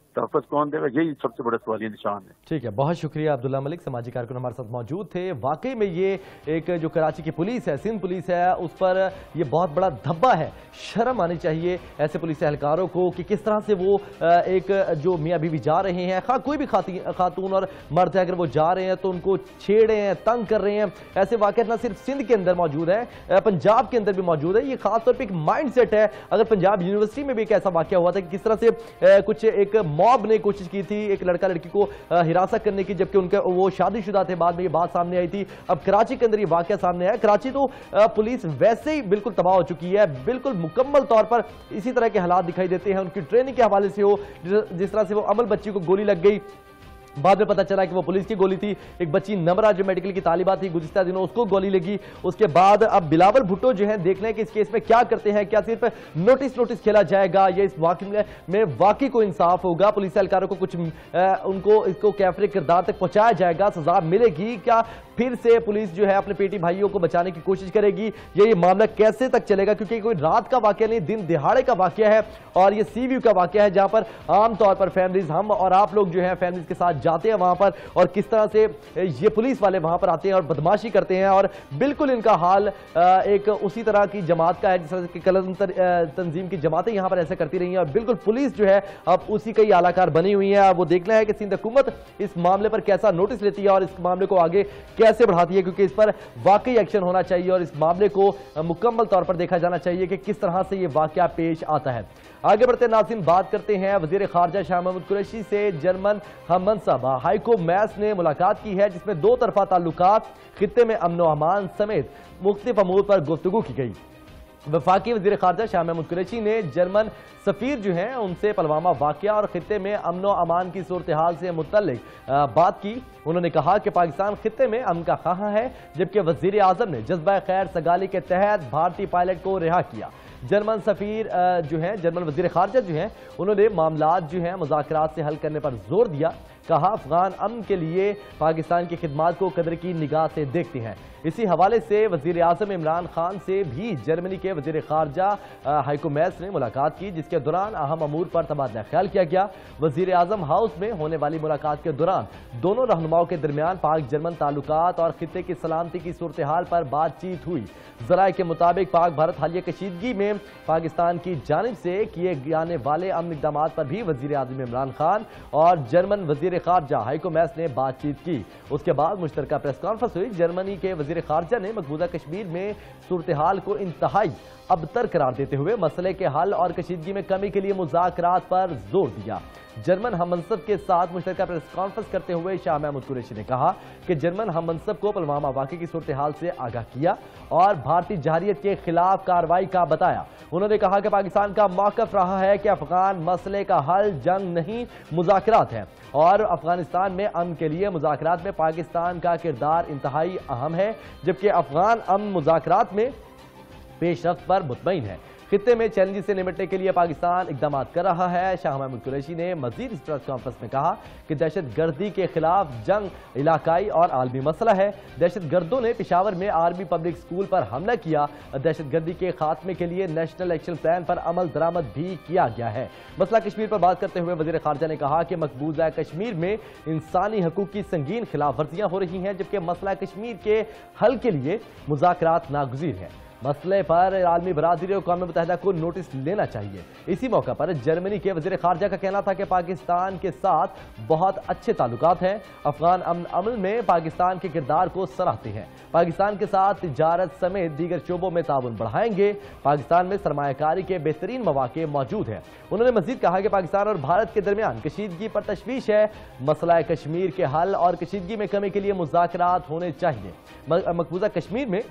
तहफ़्फ़ुज़ कौन देगा, यही सबसे बड़ा सवालिया निशान है। ठीक है, बहुत शुक्रिया अब्दुल्ला मलिक, समाजी कारकुन हमारे साथ मौजूद थे। वाकई में ये एक जो कराची की पुलिस है, सिंध पुलिस है, उस पर ये बहुत बड़ा धब्बा है। शर्म आनी चाहिए ऐसे पुलिस एहलकारों को कि किस तरह से वो एक जो मियाँ बीवी जा रहे हैं, खा कोई भी खातून और मर्द है, अगर वो जा रहे हैं तो उनको छेड़े हैं, तंग कर रहे हैं। ऐसे वाक़े न सिर्फ सिंध के अंदर मौजूद है, पंजाब के अंदर भी मौजूद है। ये खासतौर पर एक माइंड सेट है। अगर पंजाब यूनिवर्सिटी में भी एक ऐसा वाक़या हुआ था कि किस तरह से कुछ एक मॉब ने कोशिश की थी एक लड़का लड़की को हिरासत करने की, जबकि उनके वो शादीशुदा थे, बाद में ये बात सामने आई थी। अब कराची के अंदर ये वाकया सामने आया। कराची तो पुलिस वैसे ही बिल्कुल तबाह हो चुकी है, बिल्कुल मुकम्मल तौर पर इसी तरह के हालात दिखाई देते हैं। उनकी ट्रेनिंग के हवाले से हो, जिस तरह से वो अमल बच्ची को गोली लग गई, बाद में पता चला कि वो पुलिस की गोली थी। एक बच्ची नमरा जो मेडिकल की तालिबा थी, गुज़िश्ता दिनों उसको गोली लगी। उसके बाद अब बिलावल भुट्टो जो है, देख लें कि इस केस में क्या करते हैं। क्या सिर्फ नोटिस नोटिस खेला जाएगा या इस वाकई में वाकई को इंसाफ होगा, पुलिस एहलकारों को कुछ आ, उनको इसको कैफरे किरदार तक पहुंचाया जाएगा, सजा मिलेगी? क्या फिर से पुलिस जो है अपने पेटी भाइयों को बचाने की कोशिश करेगी? ये ये मामला कैसे तक चलेगा? क्योंकि कोई रात का वाकया नहीं, दिन दिहाड़े का वाकया है और ये सी व्यू का वाकया है, जहां पर आमतौर पर फैमिलीज, हम और आप लोग जो है फैमिलीज के साथ जाते हैं वहां पर, और किस तरह से ये पुलिस वाले वहां पर आते हैं और बदमाशी करते हैं। और बिल्कुल इनका हाल एक उसी तरह की जमात का है जिस तरह की कलंतर तंजीम की जमातें यहां पर ऐसे करती रही हैं, और बिल्कुल पुलिस जो है अब उसी का ही आलाकार बनी हुई है। वो देखना है कि सिंध हुकूमत इस मामले पर कैसा नोटिस लेती है और इस मामले को आगे कैसे बढ़ाती है, क्योंकि इस पर वाकई एक्शन होना चाहिए और इस मामले को मुकम्मल तौर पर देखा जाना चाहिए कि किस तरह से ये वाकया पेश आता है। आगे बढ़ते नाज़रीन, बात करते हैं वज़ीर ख़ारजा शाह महमूद कुरैशी से। जर्मन हम मनसब हाइको मैस ने मुलाकात की है, जिसमें दो तरफा ताल्लुकात, खित्ते में अमन व अमान समेत मुख्तलिफ अमूर पर गुफ्तगू की गई। वफाकी वज़ीर ख़ारजा शाह महमूद कुरैशी ने जर्मन सफ़ीर जो हैं उनसे पलवामा वाक़या और खित्ते में अमन व अमान की सूरत हाल से मुतल्लिक बात की। उन्होंने कहा कि पाकिस्तान खित्ते में अमन का ख़्वाह है, जबकि वज़ीर आज़म ने जज्बा खैर सगाली के तहत भारतीय पायलट को रिहा किया। जर्मन सफ़ीर जो हैं, जर्मन वज़ीर ख़ारजा जो हैं, उन्होंने मामलात जो हैं मुज़ाकरात से हल करने पर जोर दिया। कहा अफ़गान अमन के लिए पाकिस्तान की खिदमात को कदर की निगाह से देखते हैं। इसी हवाले से वज़ीर आज़म इमरान खान से भी जर्मनी के वज़ीर ख़ारजा हाइको मैस ने मुलाकात की, जिसके दौरान अहम अमूर पर तबादला ख्याल किया गया। वज़ीर आज़म हाउस में होने वाली मुलाकात के दौरान दोनों रहनुमाओं के दरमियान पाक जर्मन ताल्लुकात और खित्ते की सलामती की सूरत हाल पर बातचीत हुई। ज़राए के मुताबिक पाक भारत हालिया कशीदगी में पाकिस्तान की जानिब से किए जाने वाले अमन इक़दाम पर भी वज़ीर आज़म इमरान खान और जर्मन वज़ीर ख़ारजा हाइको मैस ने बातचीत की। उसके बाद मुश्तरका प्रेस कॉन्फ्रेंस हुई। जर्मनी के वज़ीर ख़ारजा ने मकबूजा कश्मीर में सूरत हाल को इंतहाई अबतर करार देते हुए मसले के हल और कशीदगी में कमी के लिए मुज़ाकरात पर जोर दिया। जर्मन हम मनसब के साथ मुश्तरका प्रेस कॉन्फ्रेंस करते हुए शाह महमूद कुरैशी ने कहा कि जर्मन हम मनसब को पुलवामा वाक़े की सूरत हाल से आगाह किया और भारतीय जहरियत के खिलाफ कार्रवाई का बताया। उन्होंने कहा कि पाकिस्तान का मौक़िफ़ रहा है कि अफगान मसले का हल जंग नहीं, मुज़ाकरात है और अफगानिस्तान में अमन के लिए मुज़ाकरात में पाकिस्तान का किरदार इंतहाई अहम है, जबकि अफगान अमन मुज़ाकरात में पेशरफ्त पर मुतमईन है। खित्ते में चैलेंज से निपटने के लिए पाकिस्तान इक़दाम कर रहा है। शाह महमूद कुरैशी ने मजीद इस प्रेस कॉन्फ्रेंस में कहा कि दहशत गर्दी के खिलाफ जंग इलाकाई और आलमी मसला है। दहशत गर्दों ने पेशावर में आर्मी पब्लिक स्कूल पर हमला किया। दहशत गर्दी के खात्मे के लिए नेशनल एक्शन प्लान पर अमल दरामद भी किया गया है। मसला कश्मीर पर बात करते हुए वज़ीर ख़ारजा ने कहा कि मकबूजा कश्मीर में इंसानी हकूक़ की संगीन खिलाफ वर्जियाँ हो रही हैं, जबकि मसला कश्मीर के हल के लिए मुज़ाकरात नागुज़ीर है। मसले पर आलमी बरादरी और कौम मुत्तहिदा को नोटिस लेना चाहिए। इसी मौका पर जर्मनी के वज़ीर ख़ारजा का कहना था कि पाकिस्तान के साथ बहुत अच्छे ताल्लुकात हैं। अफगान अमन अमल में पाकिस्तान के किरदार को सराहते हैं। पाकिस्तान के साथ तिजारत समेत दीगर शोबों में ताउन बढ़ाएंगे। पाकिस्तान में सरमायाकारी के बेहतरीन मौके मौजूद हैं। उन्होंने मजीद कहा कि पाकिस्तान और भारत के दरमियान कशीदगी पर तशवीश है। मसला कश्मीर के हल और कशीदगी में कमी के लिए मुज़ाकरात होने चाहिए। मकबूजा कश्मीर में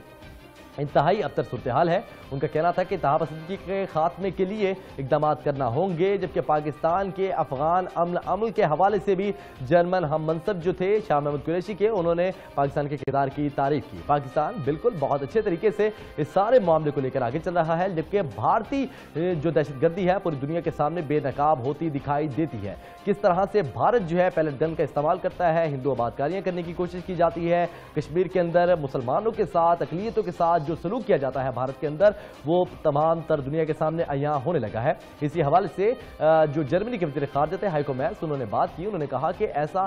इंतहाई अबतर सूरत हाल है। उनका कहना था कि तहापसंदगी के खात्मे के लिए इकदाम करना होंगे, जबकि पाकिस्तान के अफगान अमन अमल के हवाले से भी जर्मन हम मनसब जो थे शाह महमूद कुरैशी के, उन्होंने पाकिस्तान के किरदार की तारीफ की। पाकिस्तान बिल्कुल बहुत अच्छे तरीके से इस सारे मामले को लेकर आगे चल रहा है, जबकि भारतीय जो दहशतगर्दी है पूरी दुनिया के सामने बेनकाब होती दिखाई देती है। किस तरह से भारत जो है पैलेट गन का इस्तेमाल करता है, हिंदू आबादकारियाँ करने की कोशिश की जाती है, कश्मीर के अंदर मुसलमानों के साथ अकलियतों के साथ जो सलूक किया जाता है भारत के अंदर वो तमाम तर दुनिया के सामने अयां होने लगा है। इसी हवाले से जो जर्मनी के वज़ीर ख़ारजा थे हाइको मैस, उन्होंने बात की। उन्होंने कहा कि ऐसा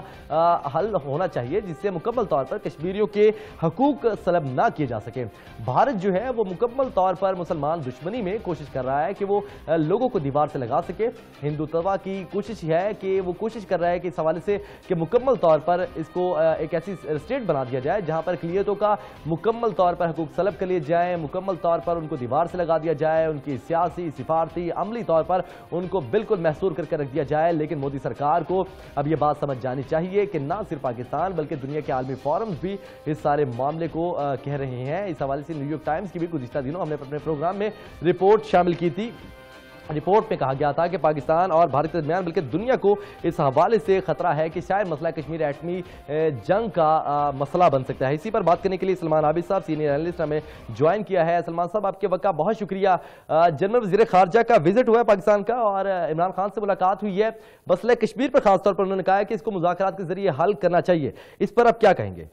हल होना चाहिए जिससे मुकम्मल तौर पर कश्मीरियों के हकूक सलब ना किए जा सके। भारत जो है वो मुकम्मल तौर पर मुसलमान दुश्मनी में कोशिश कर रहा है कि वो लोगों को दीवार से लगा सके। हिंदुत्व की कोशिश है कि वो कोशिश कर रहा है कि इस हवाले से कि मुकम्मल तौर पर इसको एक ऐसी स्टेट बना दिया जाए जहां पर अक़लियतों का मुकम्मल तौर पर हकूक सलब कर लिए जाए, मुकम्मल तौर पर उनको दीवार से लगा दिया जाए, उनकी सियासी, सिफारती, अमली तौर पर उनको बिल्कुल महसूर करके रख दिया जाए। लेकिन मोदी सरकार को अब ये बात समझ जानी चाहिए कि ना सिर्फ पाकिस्तान बल्कि दुनिया के आलमी फोरम्स भी इस सारे मामले को कह रहे हैं। इस हवाले से न्यूयॉर्क टाइम्स की भी गुज़िश्ता दिनों हमने अपने प्रोग्राम में रिपोर्ट शामिल की थी। रिपोर्ट में कहा गया था कि पाकिस्तान और भारत के दरमियान बल्कि दुनिया को इस हवाले से खतरा है कि शायद मसला कश्मीर एटमी जंग का मसला बन सकता है। इसी पर बात करने के लिए सलमान आबिद साहब सीनियर एनालिस्ट हमें ज्वाइन किया है। सलमान साहब, आपके वक्त का बहुत शुक्रिया। जनरल वज़ीर ख़ारजा का विजिट हुआ है पाकिस्तान का और इमरान खान से मुलाकात हुई है। मसला कश्मीर पर खासतौर पर उन्होंने कहा है कि इसको मुज़ाकरात के जरिए हल करना चाहिए। इस पर आप क्या कहेंगे?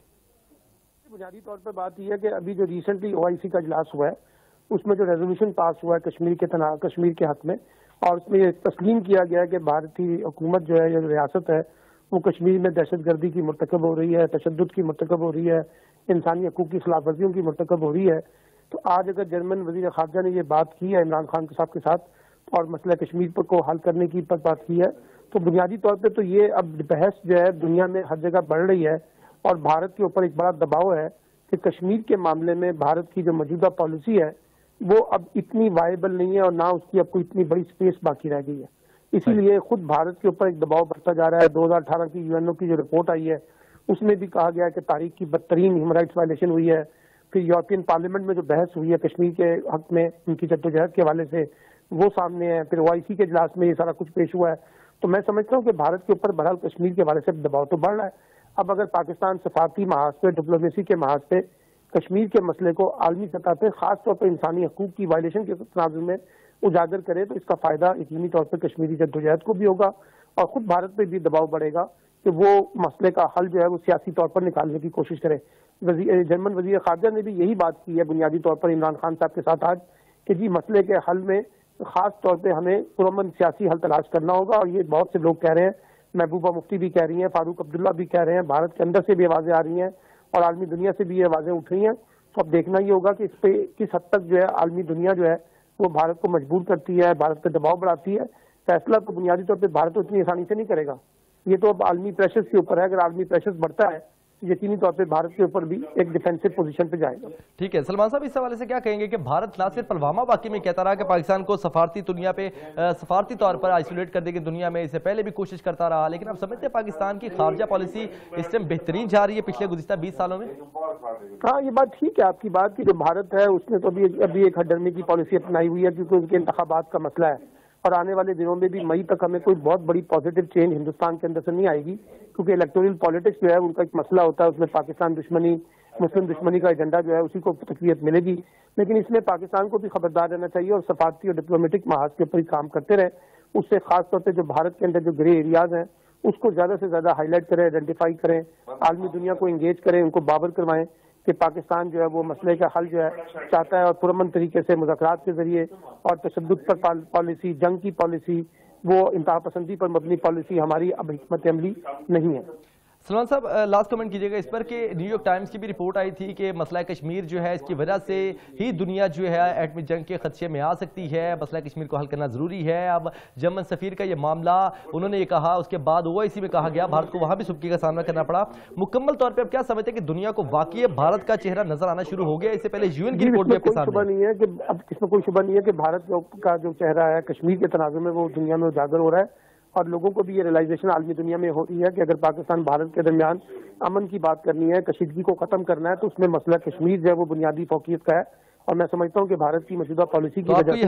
बुनियादी तौर पर बात यह है कि अभी जो रिसेंटली ओ आई सी का इजलास हुआ है उसमें जो रेजोल्यूशन पास हुआ है कश्मीर के तना कश्मीर के हक में, और उसमें ये तस्लीम किया गया है कि भारतीय हुकूमत जो है, या रियासत है, वो कश्मीर में दहशत गर्दी की मरतकब हो रही है, तशद्दुद की मरतकब हो रही है, इंसानी हकूक़ की खिलाफ वर्जियों की मरतकब हो रही है। तो आज अगर जर्मन वज़ीर ख़ारजा ने ये बात की है इमरान खान साहब के साथ और मसला कश्मीर पर को हल करने की पर बात की है, तो बुनियादी तौर पर तो ये अब बहस जो है दुनिया में हर जगह बढ़ रही है और भारत के ऊपर एक बड़ा दबाव है कि कश्मीर के मामले में भारत की जो मौजूदा पॉलिसी है वो अब इतनी वायबल नहीं है और ना उसकी अब कोई इतनी बड़ी स्पेस बाकी रह गई है। इसीलिए खुद भारत के ऊपर एक दबाव बढ़ता जा रहा है। दो हज़ार अठारह की यूएनओ की जो रिपोर्ट आई है उसमें भी कहा गया है कि तारीख की बदतरीन ह्यूमन राइट्स वायलेशन हुई है। फिर यूरोपियन पार्लियामेंट में जो बहस हुई है कश्मीर के हक में उनकी जद्दोजहद के हवाले से वो सामने है। फिर ओ आई सी के इजलास में ये सारा कुछ पेश हुआ है। तो मैं समझता हूँ कि भारत के ऊपर बहरहाल कश्मीर के हवाले से दबाव तो बढ़ रहा है। अब अगर पाकिस्तान सफारती महाज पे, डिप्लोमेसी के महाज पे कश्मीर के मसले को आलमी सतह पर खास तौर पर इंसानी हकूक की वायलेशन के तनाजुर में उजागर करे तो इसका फायदा यकीनी तौर पर कश्मीरी जद्दोजहद को भी होगा और खुद भारत पे भी दबाव बढ़ेगा कि वो मसले का हल जो है वो सियासी तौर पर निकालने की कोशिश करे। जर्मन वज़ीर ख़ारजा ने भी यही बात की है बुनियादी तौर पर इमरान खान साहब के साथ आज कि जी मसले के हल में खास तौर पर हमें पुरअमन सियासी हल तलाश करना होगा। और ये बहुत से लोग कह रहे हैं, महबूबा मुफ्ती भी कह रही हैं, फारूक अब्दुल्ला भी कह रहे हैं, भारत के अंदर से भी आवाज़ें आ रही हैं और आलमी दुनिया से भी ये आवाज़ें उठ रही हैं। तो अब देखना ये होगा कि इस पे किस हद तक जो है आलमी दुनिया जो है वो भारत को मजबूर करती है, भारत पर दबाव बढ़ाती है। फैसला तो बुनियादी तौर पर भारत तो इतनी आसानी से नहीं करेगा, ये तो अब आलमी प्रेशर्स के ऊपर है। अगर आलमी प्रेशर्स बढ़ता है यकीनी तौर पे भारत के ऊपर भी एक डिफेंसिव पोजीशन पे जाएगा। ठीक है सलमान साहब, इस हवाले से क्या कहेंगे कि भारत ना सिर्फ पुलवामा वाक़ई में कहता रहा कि पाकिस्तान को सफारती दुनिया पे सफारती तौर पर आइसोलेट कर देगी दुनिया में, इससे पहले भी कोशिश करता रहा, लेकिन अब समझते हैं पाकिस्तान की खारजा पॉलिसी इस टाइम बेहतरीन जा रही है पिछले गुज़िश्ता बीस सालों में। हाँ, ये बात ठीक है आपकी बात की जो भारत है उसने तो अभी अभी एक हटने की पॉलिसी अपनाई हुई है क्योंकि उनके इंतखाबात का मसला है और आने वाले दिनों में भी मई तक हमें कोई बहुत बड़ी पॉजिटिव चेंज हिंदुस्तान के अंदर से नहीं आएगी क्योंकि इलेक्टोरल पॉलिटिक्स जो है उनका एक मसला होता है, उसमें पाकिस्तान दुश्मनी, मुस्लिम दुश्मनी का एजेंडा जो है उसी को तक़वियत मिलेगी। लेकिन इसमें पाकिस्तान को भी खबरदार रहना चाहिए और सफारती और डिप्लोमेटिक महाज के ऊपर ही काम करते रहे। उससे खास तौर पर जो भारत के अंदर जो ग्रे एरियाज हैं उसको ज्यादा से ज्यादा हाईलाइट करें, आइडेंटिफाई करें, आलमी दुनिया को इंगेज करें, उनको बावर करवाएं कि पाकिस्तान जो है वो मसले का हल जो है चाहता है और पुरअमन तरीके से मुज़ाकरात के जरिए और तशद्दुद पर पॉलिसी, जंग की पॉलिसी, वो इंतहा पसंदी पर मबनी पॉलिसी हमारी अब हिकमत अमली नहीं है। सलमान साहब, लास्ट कमेंट कीजिएगा इस पर कि न्यूयॉर्क टाइम्स की भी रिपोर्ट आई थी कि मसला कश्मीर जो है इसकी वजह से ही दुनिया जो है एटमी जंग के खदशे में आ सकती है, मसला कश्मीर को हल करना जरूरी है। अब जर्मन सफीर का ये मामला उन्होंने ये कहा, उसके बाद ओ आई सी में कहा गया, भारत को वहां भी सुबकी का सामना करना पड़ा। मुकम्मल तौर पर अब क्या समझते हैं कि दुनिया को वाकई भारत का चेहरा नजर आना शुरू हो गया? इससे पहले यूएन की रिपोर्ट भी आपके सामने नहीं है कि अब इसमें कोई शुबा नहीं है कि भारत का जो चेहरा है कश्मीर के तनाजुर में वो दुनिया में उजागर हो रहा है और लोगों को भी ये रियलाइजेशन आलमी दुनिया में हो रही है कि अगर पाकिस्तान भारत के दरमियान अमन की बात करनी है, कशीदगी को खत्म करना है तो उसमें मसला कश्मीर जो है वो बुनियादी फौकियत का है। और मैं समझता हूँ कि भारत की मौजूदा पॉलिसी की वजह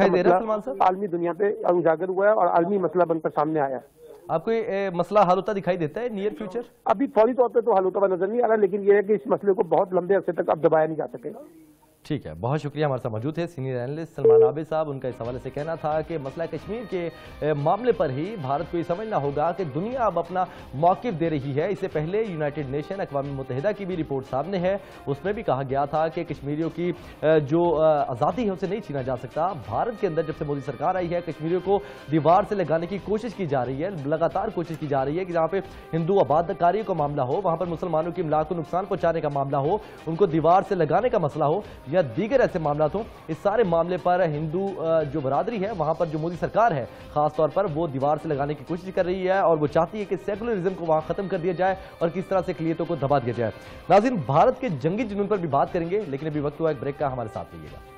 से आलमी दुनिया पे उजागर हुआ है और आलमी मसला बनकर सामने आया है। आपको ये मसला हल होता दिखाई देता है नियर फ्यूचर? अभी फौरी तौर पर तो हल होता हुआ नजर नहीं आ रहा, लेकिन ये है कि इस मसले को बहुत लंबे अरसे तक अब दबाया नहीं जा सकेगा। ٹھیک ہے، بہت شکریہ. ہمارے ساتھ موجود ہے سینئر اینالسٹ سلمان عابد صاحب. ان کا اس حوالے سے کہنا تھا کہ مسئلہ کشمیر کے معاملے پر ہی بھارت کو یہ سمجھنا ہوگا کہ دنیا اب اپنا موقف دے رہی ہے. اس سے پہلے یونائٹڈ نیشن اقوام متحدہ کی بھی رپورٹ سامنے ہے. اس میں بھی کہا گیا تھا کہ کشمیریوں کی جو آزادی ہے اسے نہیں چھینا جا سکتا. بھارت کے اندر جب سے مودی سرکار آئی ہے کشمیریوں کو دیوار سے لگانے کی کوشش کی جا رہی ہے. لگاتار کوشش کی جا رہی ہے کہ جہاں پہ ہندو آباد کاری کا معاملہ ہو، وہاں پر مسلمانوں کی املاک کو نقصان پہنچانے کا معاملہ ہو، ان کو دیوار سے لگانے کا مسئلہ ہو یا دیگر ایسے معاملات ہوں، اس سارے معاملے پر ہندو جو برادری ہے وہاں پر جو مودی سرکار ہے خاص طور پر وہ دیوار سے لگانے کی کوشش کر رہی ہے اور وہ چاہتی ہے کہ سیکولرزم کو وہاں ختم کر دیا جائے اور کس طرح سے اقلیتوں کو دبا دیا جائے. ناظرین، بھارت کے جنگی جنون پر بھی بات کریں گے لیکن ابھی وقت ہوا ایک بریک کا. ہمارے ساتھ رہیے گا.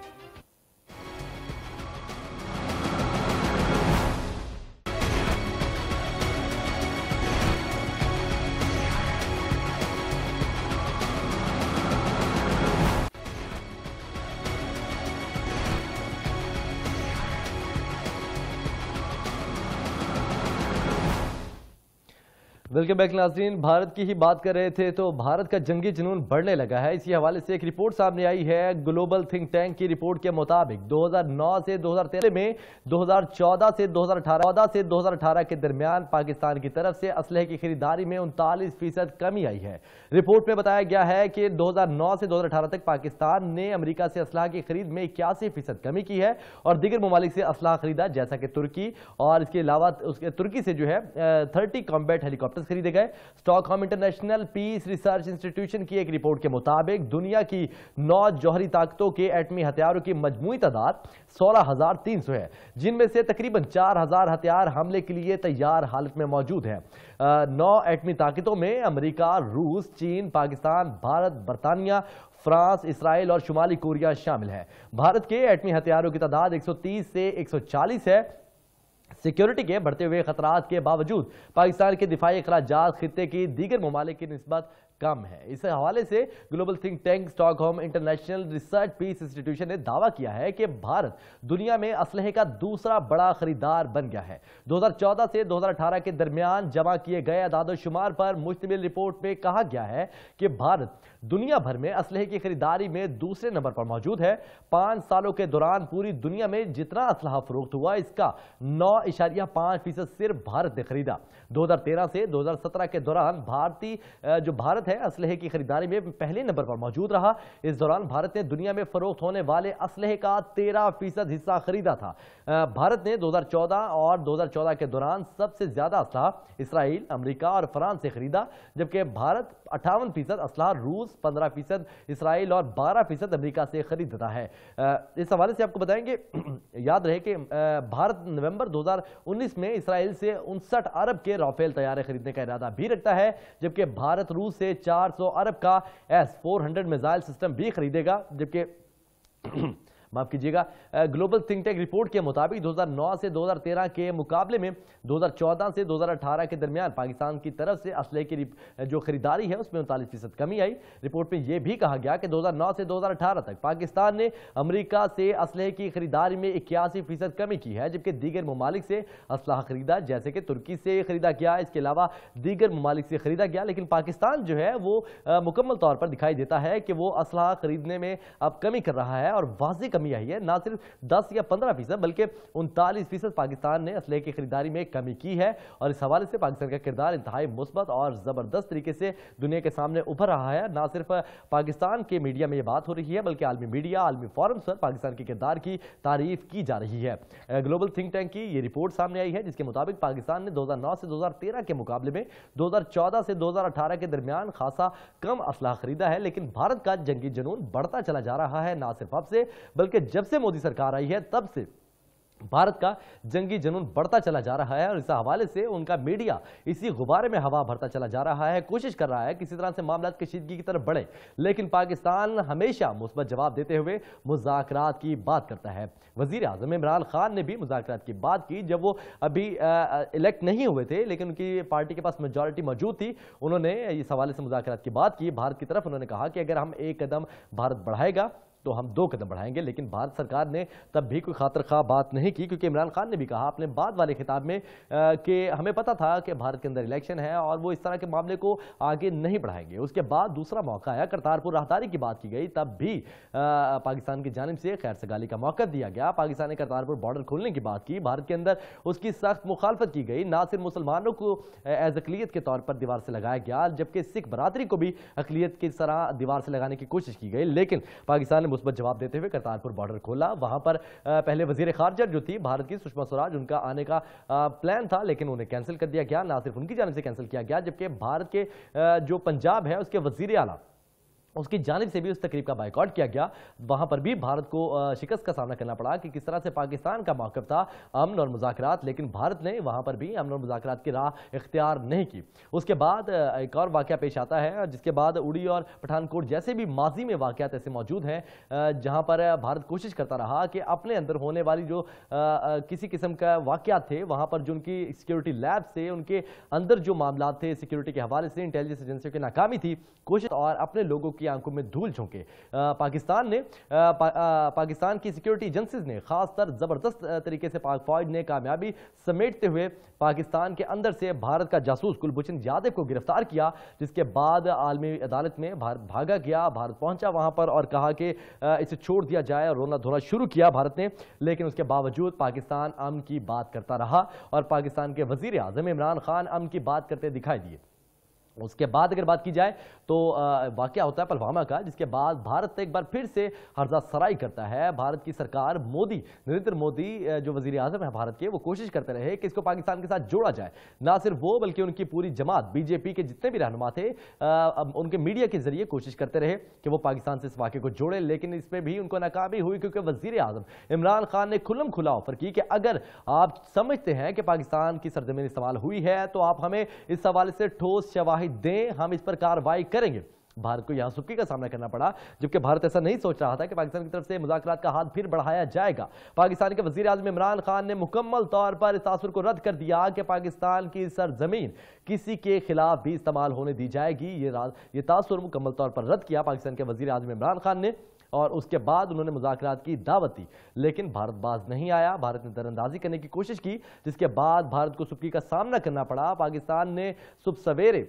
ویلکم بیک ناظرین. بھارت کی ہی بات کر رہے تھے تو بھارت کا جنگی جنون بڑھنے لگا ہے. اسی حوالے سے ایک رپورٹ سامنے آئی ہے. گلوبل تھنک ٹینک کی رپورٹ کے مطابق دو ہزار نو سے دو ہزار تیرہ میں دو ہزار چودہ سے دو ہزار اٹھارہ سے دو ہزار اٹھارہ کے درمیان پاکستان کی طرف سے اسلحے کی خریداری میں انتالیس فیصد کمی آئی ہے. رپورٹ میں بتایا گیا ہے کہ دو ہزار نو سے دو ہزار اٹھارہ تک پاکستان نے امریکہ سے اسلحہ کی خرید میں اکیاسی فیصد کمی کی ہے اور دیگر ممالک سے اسلحہ خریدا جیسا کہ ترکی اور اس کے علاوہ اس کے ترکی سے جو ہے تھرٹی کمبیٹ ہیلی کاپٹر خریدے گئے. Stockholm international peace research institution کی ایک رپورٹ کے مطابق دنیا کی نو جوہری طاقتوں کے ایٹمی ہتھیاروں کی مجموعی تعداد سولہ ہزار تین سو ہے، جن میں سے تقریباً چار ہزار ہتھیار حملے کے لیے تیار حالت میں موجود ہیں. نو ایٹمی طاقتوں میں امریکہ، روس، چین، پاکستان، بھارت، برطانیہ، فرانس، اسرائیل اور شمالی کوریا شامل ہے. بھارت کے ایٹمی ہتھیاروں کی تعداد ایک سو تیس سے ایک سو چالیس ہے. سیکیورٹی کے بڑھتے ہوئے خطرات کے باوجود پاکستان کے دفاعی اخراجات خطے کی دیگر ممالک کی نسبت کم ہے. اس حوالے سے global think tank Stockholm international research peace institution نے دعویٰ کیا ہے کہ بھارت دنیا میں اسلحے کا دوسرا بڑا خریدار بن گیا ہے. دو ہزار چودہ سے دو ہزار اٹھارہ کے درمیان جمع کیے گئے اعداد و شمار پر مشتمل رپورٹ میں کہا گیا ہے کہ بھارت دنیا بھر میں اسلحے کی خریداری میں دوسرے نمبر پر موجود ہے. پانچ سالوں کے دوران پوری دنیا میں جتنا اسلحہ فروخت ہوا اس کا نو اشاریہ پانچ فیصد صرف بھارت نے خریدا. دو ہزار تیرہ سے دو ہزار سترہ کے دوران بھارتی جو بھارت ہے اسلحے کی خریداری میں پہلے نمبر پر موجود رہا. اس دوران بھارت نے دنیا میں فروخت ہونے والے اسلحے کا تیرہ فیصد حصہ خریدا تھا. بھارت نے دو ہزار چودہ اور دو ہزار چودہ کے دوران سب سے زیادہ اسلحہ اسرائیل، امریکہ اور فرانس سے خریدا، جبکہ بھارت اٹھاون فیصد اسلحہ روس، پندرہ فیصد اسرائیل اور بارہ فیصد امریکہ سے خریدتا ہے. اس حوالے سے آپ کو بتائیں گے، یاد رہے کہ بھارت نومبر دو ہزار انیس میں اسرائیل سے انسٹھ ارب کے رافیل طیارے خریدنے کا ارادہ بھی رکھتا ہے، جبکہ بھارت روس سے چار سو ارب کا S four hundred missile system بھی خریدے گا. جبکہ معاف کیجیے گا گلوبل تھنک ٹینک رپورٹ کے مطابق دو ہزار نو سے دو ہزار تیرہ کے مقابلے میں دو ہزار چودہ سے دو ہزار اٹھارہ کے درمیان پاکستان کی طرف سے اسلحے کی جو خریداری ہے اس میں انتالیس فیصد کمی آئی. رپورٹ میں یہ بھی کہا گیا کہ دو ہزار نو سے دو ہزار اٹھارہ تک پاکستان نے امریکہ سے اسلحے کی خریداری میں اکیاسی فیصد کمی کی ہے، جبکہ دیگر ممالک سے اسلحہ خریدا جیسے کہ ترکی سے خریدا گیا، اس کے علاوہ دیگر ممالک سے خریدا گیا. لیکن پاکستان جو ہے وہ مکمل طور پر دکھائی دیتا ہے کہ وہ اسلحہ خریدنے میں اب کمی کر رہا ہے اور واضح کمی آئی ہے. نہ صرف دس یا پندرہ فیصد بلکہ انتالیس فیصد پاکستان نے اسلحے کی خریداری میں کمی کی ہے اور اس حوالے سے پاکستان کا کردار انتہائی مثبت اور زبردست طریقے سے دنیا کے سامنے ابھر رہا ہے. نہ صرف پاکستان کے میڈیا میں یہ بات ہو رہی ہے بلکہ عالمی میڈیا، عالمی فورمز پر پاکستان کے کردار کی تعریف کی جا رہی ہے. گلوبل تھنک ٹینک کی یہ رپورٹ سامنے آئی ہے جس کے مطابق پاکستان نے دو ہزار نو سے دو ہزار تیرہ کے مقابلے میں دو ہزار چودہ سے دو ہزار اٹھارہ کے درمیان خاصا کم اسلحہ خریدا ہے. لیکن بھارت کا جنگی جنون بڑھتا چلا جا رہا ہے، نہ صرف اب سے بلکہ جب سے مودی سرکار آئی ہے تب سے بھارت کا جنگی جنون بڑھتا چلا جا رہا ہے اور اس حوالے سے ان کا میڈیا اسی غبارے میں ہوا بھرتا چلا جا رہا ہے، کوشش کر رہا ہے کسی طرح سے معاملات کشیدگی کی طرف بڑھے. لیکن پاکستان ہمیشہ مثبت جواب دیتے ہوئے مذاکرات کی بات کرتا ہے. وزیر اعظم عمران خان نے بھی مذاکرات کی بات کی جب وہ ابھی الیکٹ نہیں ہوئے تھے لیکن ان کی پارٹی کے پاس میجورٹی موجود تھی. انہوں نے اس حوالے سے مذاکرات کی بات کی. بھارت کی طرف انہوں نے کہا کہ اگر ہم ایک قدم بھارت بڑھائے گا تو ہم دو قدم بڑھائیں گے، لیکن بھارت سرکار نے تب بھی کوئی خاطر خواہ بات نہیں کی، کیونکہ عمران خان نے بھی کہا اپنے بعد والے خطاب میں کہ ہمیں پتا تھا کہ بھارت کے اندر الیکشن ہے اور وہ اس طرح کے معاملے کو آگے نہیں بڑھائیں گے۔ اس کے بعد دوسرا موقع آیا، کرتارپور راہداری کی بات کی گئی، تب بھی پاکستان کی جانب سے خیر سگالی کا موقع دیا گیا۔ پاکستان نے کرتارپور بارڈر کھولنے کی بات کی، بھارت کے اندر اس کی سخت مخالفت کی گئی، نہ صرف مسلمانوں کو ایز اقلیت کے طور پر دیوار سے لگایا گیا، جبکہ سکھ برادری کو بھی اقلیت کی طرح دیوار سے لگانے کی کوشش کی گئی، لیکن پاکستان نے مثبت جواب دیتے ہوئے کرتارپور بارڈر کھولا۔ وہاں پر پہلے وزیر خارجہ جو تھی بھارت کی سشما سوراج، ان کا آنے کا پلان تھا لیکن انہیں کینسل کر دیا گیا، نہ صرف ان کی جانب سے کینسل کیا گیا، جبکہ بھارت کے جو پنجاب ہے اس کے وزیر اعلیٰ اس کی جانب سے بھی اس تقریب کا بائیکاٹ کیا گیا۔ وہاں پر بھی بھارت کو شکست کا سامنا کرنا پڑا کہ کس طرح سے پاکستان کا موقف تھا امن اور مذاکرات، لیکن بھارت نے وہاں پر بھی امن اور مذاکرات کی راہ اختیار نہیں کی۔ اس کے بعد ایک اور واقعہ پیش آتا ہے، جس کے بعد اڑی اور پٹھان کوٹ جیسے بھی ماضی میں واقعات ایسے موجود ہیں جہاں پر بھارت کوشش کرتا رہا کہ اپنے اندر ہونے والی جو کسی قسم کا واقعات تھے وہاں پر جو ان کی سیکیورٹی لیب سے ان کے اندر جو معاملات تھے سیکیورٹی کے حوالے سے انٹیلیجنس ایجنسیوں کی ناکامی تھی، کوشش اور اپنے لوگوں کی آنکھوں میں دھول جھونکے پاکستان نے پاکستان کی سیکیورٹی ایجنسیز نے خاص طر زبردست طریقے سے پاک فوج نے کامیابی سمیٹتے ہوئے پاکستان کے اندر سے بھارت کا جاسوس کلبھوشن یادو کو گرفتار کیا، جس کے بعد عالمی عدالت میں بھارت بھاگا گیا، بھارت پہنچا وہاں پر اور کہا کہ اسے چھوڑ دیا جائے، اور رونا دھونا شروع کیا بھارت نے، لیکن اس کے باوجود پاکستان امن کی بات کرتا رہا اور پاکستان کے وزیر اعظم عمران خان امن کی بات کرتے دکھائی دیے۔ اس کے بعد اگر بات کی جائے تو واقعہ ہوتا ہے پلوامہ کا، جس کے بعد بھارت ایک بار پھر سے ہرزہ سرائی کرتا ہے۔ بھارت کی سرکار مودی نریندر مودی جو وزیر اعظم ہے بھارت کے، وہ کوشش کرتے رہے کہ اس کو پاکستان کے ساتھ جوڑا جائے، نہ صرف وہ بلکہ ان کی پوری جماعت بی جے پی کے جتنے بھی رہنما تھے ان کے میڈیا کے ذریعے کوشش کرتے رہے کہ وہ پاکستان سے اس واقعے کو جوڑے، لیکن اس میں بھی ان کو ناکامی ہوئی، کیونکہ وزیر اعظم عمران خان نے کھلم کھلا آفر کی کہ اگر آپ سمجھتے ہیں کہ پاکستان کی سرزمین استعمال ہوئی ہے تو آپ ہمیں اس حوالے سے ٹھوس شواہد دیں، ہم اس پر کارروائی کریں گے۔ بھارت کو یہاں سکی کا سامنا کرنا پڑا، جبکہ بھارت ایسا نہیں سوچ رہا تھا کہ پاکستان کی طرف سے مذاکرات کا ہاتھ پھر بڑھایا جائے گا۔ پاکستان کے وزیر اعظم عمران خان نے مکمل طور پر اس تاثر کو رد کر دیا کہ پاکستان کی سرزمین کسی کے خلاف بھی استعمال ہونے دی جائے گی، یہ تاثر مکمل طور پر رد کیا پاکستان کے وزیر اعظم عمران خان نے، اور اس کے بعد انہوں نے مذاکرات کی دعوت دی، لیکن بھارت باز نہیں آیا۔ بھارت نے در اندازی کرنے کی کوشش کی، جس کے بعد بھارت کو سکی کا سامنا کرنا پڑا۔ پاکستان نے صبح سویرے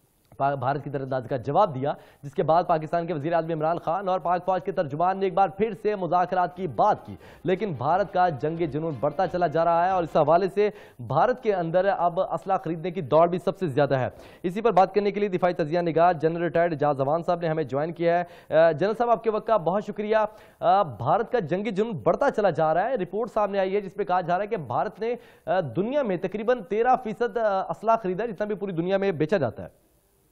بھارت کی طرف کا جواب دیا، جس کے بعد پاکستان کے وزیر اعظم عمران خان اور پاک فوج کے ترجمان نے ایک بار پھر سے مذاکرات کی بات کی، لیکن بھارت کا جنگ جنون بڑھتا چلا جا رہا ہے اور اس حوالے سے بھارت کے اندر اب اسلحہ خریدنے کی دوڑ بھی سب سے زیادہ ہے۔ اسی پر بات کرنے کے لیے دفاعی تجزیہ نگار جنرل ریٹائرڈ اعجاز امان صاحب نے ہمیں جوائن کیا ہے۔ جنرل صاحب آپ کے وقت کا بہت شکریہ۔ بھارت کا جنگ جنون بڑھتا چلا جا رہا ہے، رپورٹ سامنے آئی ہے جس پہ کہا جا رہا ہے کہ بھارت نے دنیا میں تقریباً تیرہ فیصد اسلحہ خریدا ہے، جتنا بھی پوری دنیا میں بیچا جاتا ہے۔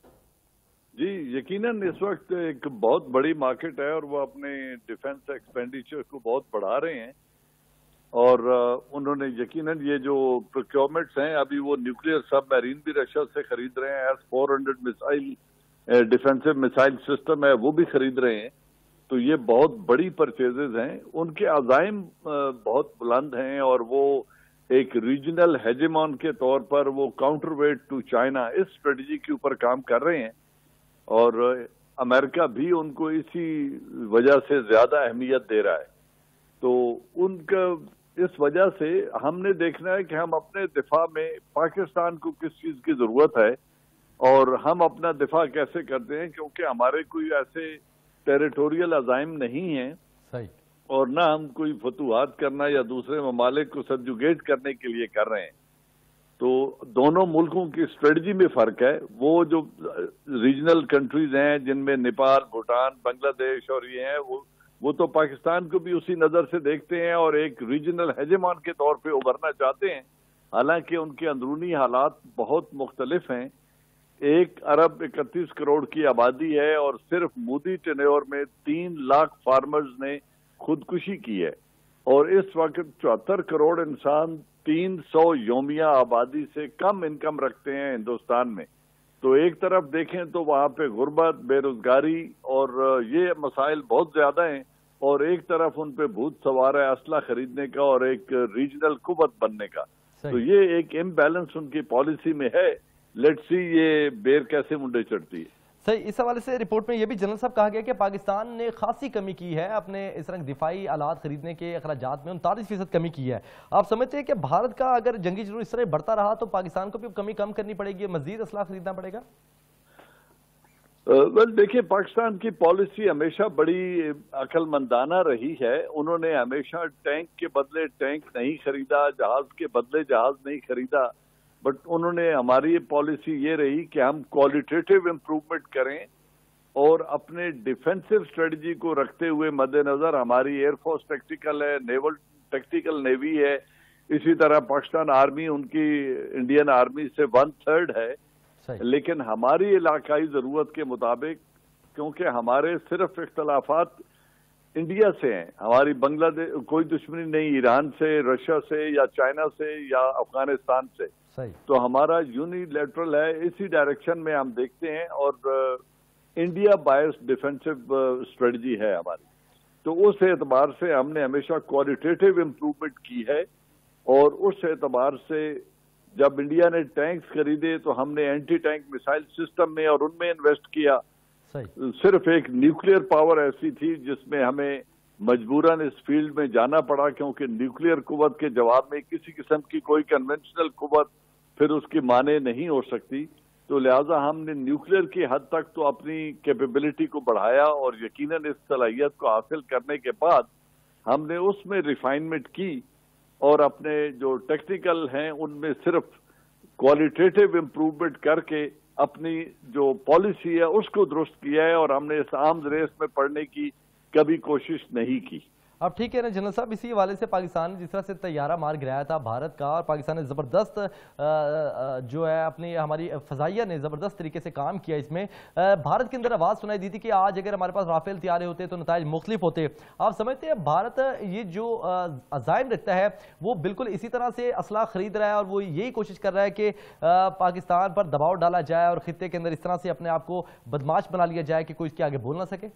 جی یقیناً اس وقت ایک بہت بڑی مارکیٹ ہے اور وہ اپنے ڈیفنس ایکسپینڈیچر کو بہت بڑھا رہے ہیں، اور انہوں نے یقیناً یہ جو پروکیورمنٹس ہیں ابھی وہ نیوکلیئر سب میرین بھی رشیا سے خرید رہے ہیں، S four hundred missile defensive missile system ہے وہ بھی خرید رہے ہیں، تو یہ بہت بڑی پرچیزز ہیں۔ ان کے عزائم بہت بلند ہیں اور وہ ایک ریجنل ہیجیمون کے طور پر وہ کاؤنٹر ویٹ ٹو چائنا اس اسٹریٹجی کے اوپر کام کر رہے ہیں، اور امریکہ بھی ان کو اسی وجہ سے زیادہ اہمیت دے رہا ہے۔ تو ان کا اس وجہ سے ہم نے دیکھنا ہے کہ ہم اپنے دفاع میں پاکستان کو کس چیز کی ضرورت ہے اور ہم اپنا دفاع کیسے کرتے ہیں، کیونکہ ہمارے کوئی ایسے ٹیریٹوریل عزائم نہیں ہیں اور نہ ہم کوئی فتوحات کرنا یا دوسرے ممالک کو سبجوگیٹ کرنے کے لیے کر رہے ہیں۔ تو دونوں ملکوں کی اسٹریٹجی میں فرق ہے۔ وہ جو ریجنل کنٹریز ہیں جن میں نیپال، بھوٹان، بنگلہ دیش اور یہ ہیں، وہ وہ تو پاکستان کو بھی اسی نظر سے دیکھتے ہیں اور ایک ریجنل ہیجیمون کے طور پہ ابھرنا چاہتے ہیں، حالانکہ ان کے اندرونی حالات بہت مختلف ہیں۔ ایک ارب اکتیس کروڑ کی آبادی ہے اور صرف مودی ٹینیور میں تین لاکھ فارمرز نے خودکشی کی ہے، اور اس وقت چوہتر کروڑ انسان تین سو یومیہ آبادی سے کم انکم رکھتے ہیں ہندوستان میں۔ تو ایک طرف دیکھیں تو وہاں پہ غربت، بے روزگاری اور یہ مسائل بہت زیادہ ہیں، اور ایک طرف ان پہ بھوت سوار ہے اسلحہ خریدنے کا اور ایک ریجنل قوت بننے کا۔ تو یہ ایک امبیلنس ان کی پالیسی میں ہے۔ لیٹس سی یہ بیر کیسے منڈے چڑھتی ہے۔ صحیح. اس حوالے سے رپورٹ میں یہ بھی جنرل صاحب کہا گیا کہ پاکستان نے خاصی کمی کی ہے اپنے اس رنگ دفاعی آلات خریدنے کے اخراجات میں انتالیس فیصد کمی کی ہے. آپ سمجھتے ہیں کہ بھارت کا اگر جنگی جنون اس طرح بڑھتا رہا تو پاکستان کو بھی کمی کم کرنی پڑے گی, مزید اسلحہ خریدنا پڑے گا؟ ویل دیکھیں, پاکستان کی پالیسی ہمیشہ بڑی عقل مندانہ رہی ہے. انہوں نے ہمیشہ ٹینک کے بدلے ٹینک نہیں خریدا, جہاز کے بدلے جہاز نہیں خریدا, بٹ انہوں نے ہماری پالیسی یہ رہی کہ ہم کوالٹیٹیو امپروومنٹ کریں اور اپنے ڈیفینسو اسٹریٹجی کو رکھتے ہوئے مد نظر ہماری ایئر فورس ٹیکٹیکل ہے, نیول ٹیکٹیکل نیوی ہے, اسی طرح پاکستان آرمی ان کی انڈین آرمی سے ون تھرڈ ہے, لیکن ہماری علاقائی ضرورت کے مطابق, کیونکہ ہمارے صرف اختلافات انڈیا سے ہیں, ہماری بنگلہ دیش کوئی دشمنی نہیں ایران سے, رشیا سے یا چائنا سے یا افغانستان سے, تو ہمارا یونی لیٹرل ہے, اسی ڈائریکشن میں ہم دیکھتے ہیں اور انڈیا بائس ڈیفینسو اسٹریٹجی ہے ہماری. تو اس اعتبار سے ہم نے ہمیشہ کوالٹیٹیو امپروومنٹ کی ہے, اور اس اعتبار سے جب انڈیا نے ٹینکس خریدے تو ہم نے اینٹی ٹینک میسائل سسٹم میں اور ان میں انویسٹ کیا. صرف ایک نیوکلیئر پاور ایسی تھی جس میں ہمیں مجبوراً اس فیلڈ میں جانا پڑا, کیونکہ نیوکلیئر قوت کے جواب میں کسی قسم کی کوئی کنونشنل قوت پھر اس کی مانے نہیں ہو سکتی. تو لہٰذا ہم نے نیوکلیئر کی حد تک تو اپنی کیپیبلٹی کو بڑھایا, اور یقیناً اس صلاحیت کو حاصل کرنے کے بعد ہم نے اس میں ریفائنمنٹ کی, اور اپنے جو ٹیکٹیکل ہیں ان میں صرف کوالٹیٹیو امپروومنٹ کر کے اپنی جو پالیسی ہے اس کو درست کیا ہے, اور ہم نے اس عام ریس میں پڑھنے کی کبھی کوشش نہیں کی. اب ٹھیک ہے نا جنرل صاحب, اسی حوالے سے پاکستان نے جس طرح سے طیارہ مار گرایا تھا بھارت کا, اور پاکستان نے زبردست جو ہے اپنی ہماری فضائیہ نے زبردست طریقے سے کام کیا اس میں. بھارت کے اندر آواز سنائی دی تھی کہ آج اگر ہمارے پاس رافیل طیارے ہوتے تو نتائج مختلف ہوتے. آپ سمجھتے ہیں بھارت یہ جو عزائم رکھتا ہے وہ بالکل اسی طرح سے اسلحہ خرید رہا ہے, اور وہ یہی کوشش کر رہا ہے کہ پاکستان پر دباؤ ڈالا جائے اور خطے کے اندر اس طرح سے اپنے آپ کو بدماش بنا لیا جائے کہ کوئی اس کے آگے بول نہ سکے؟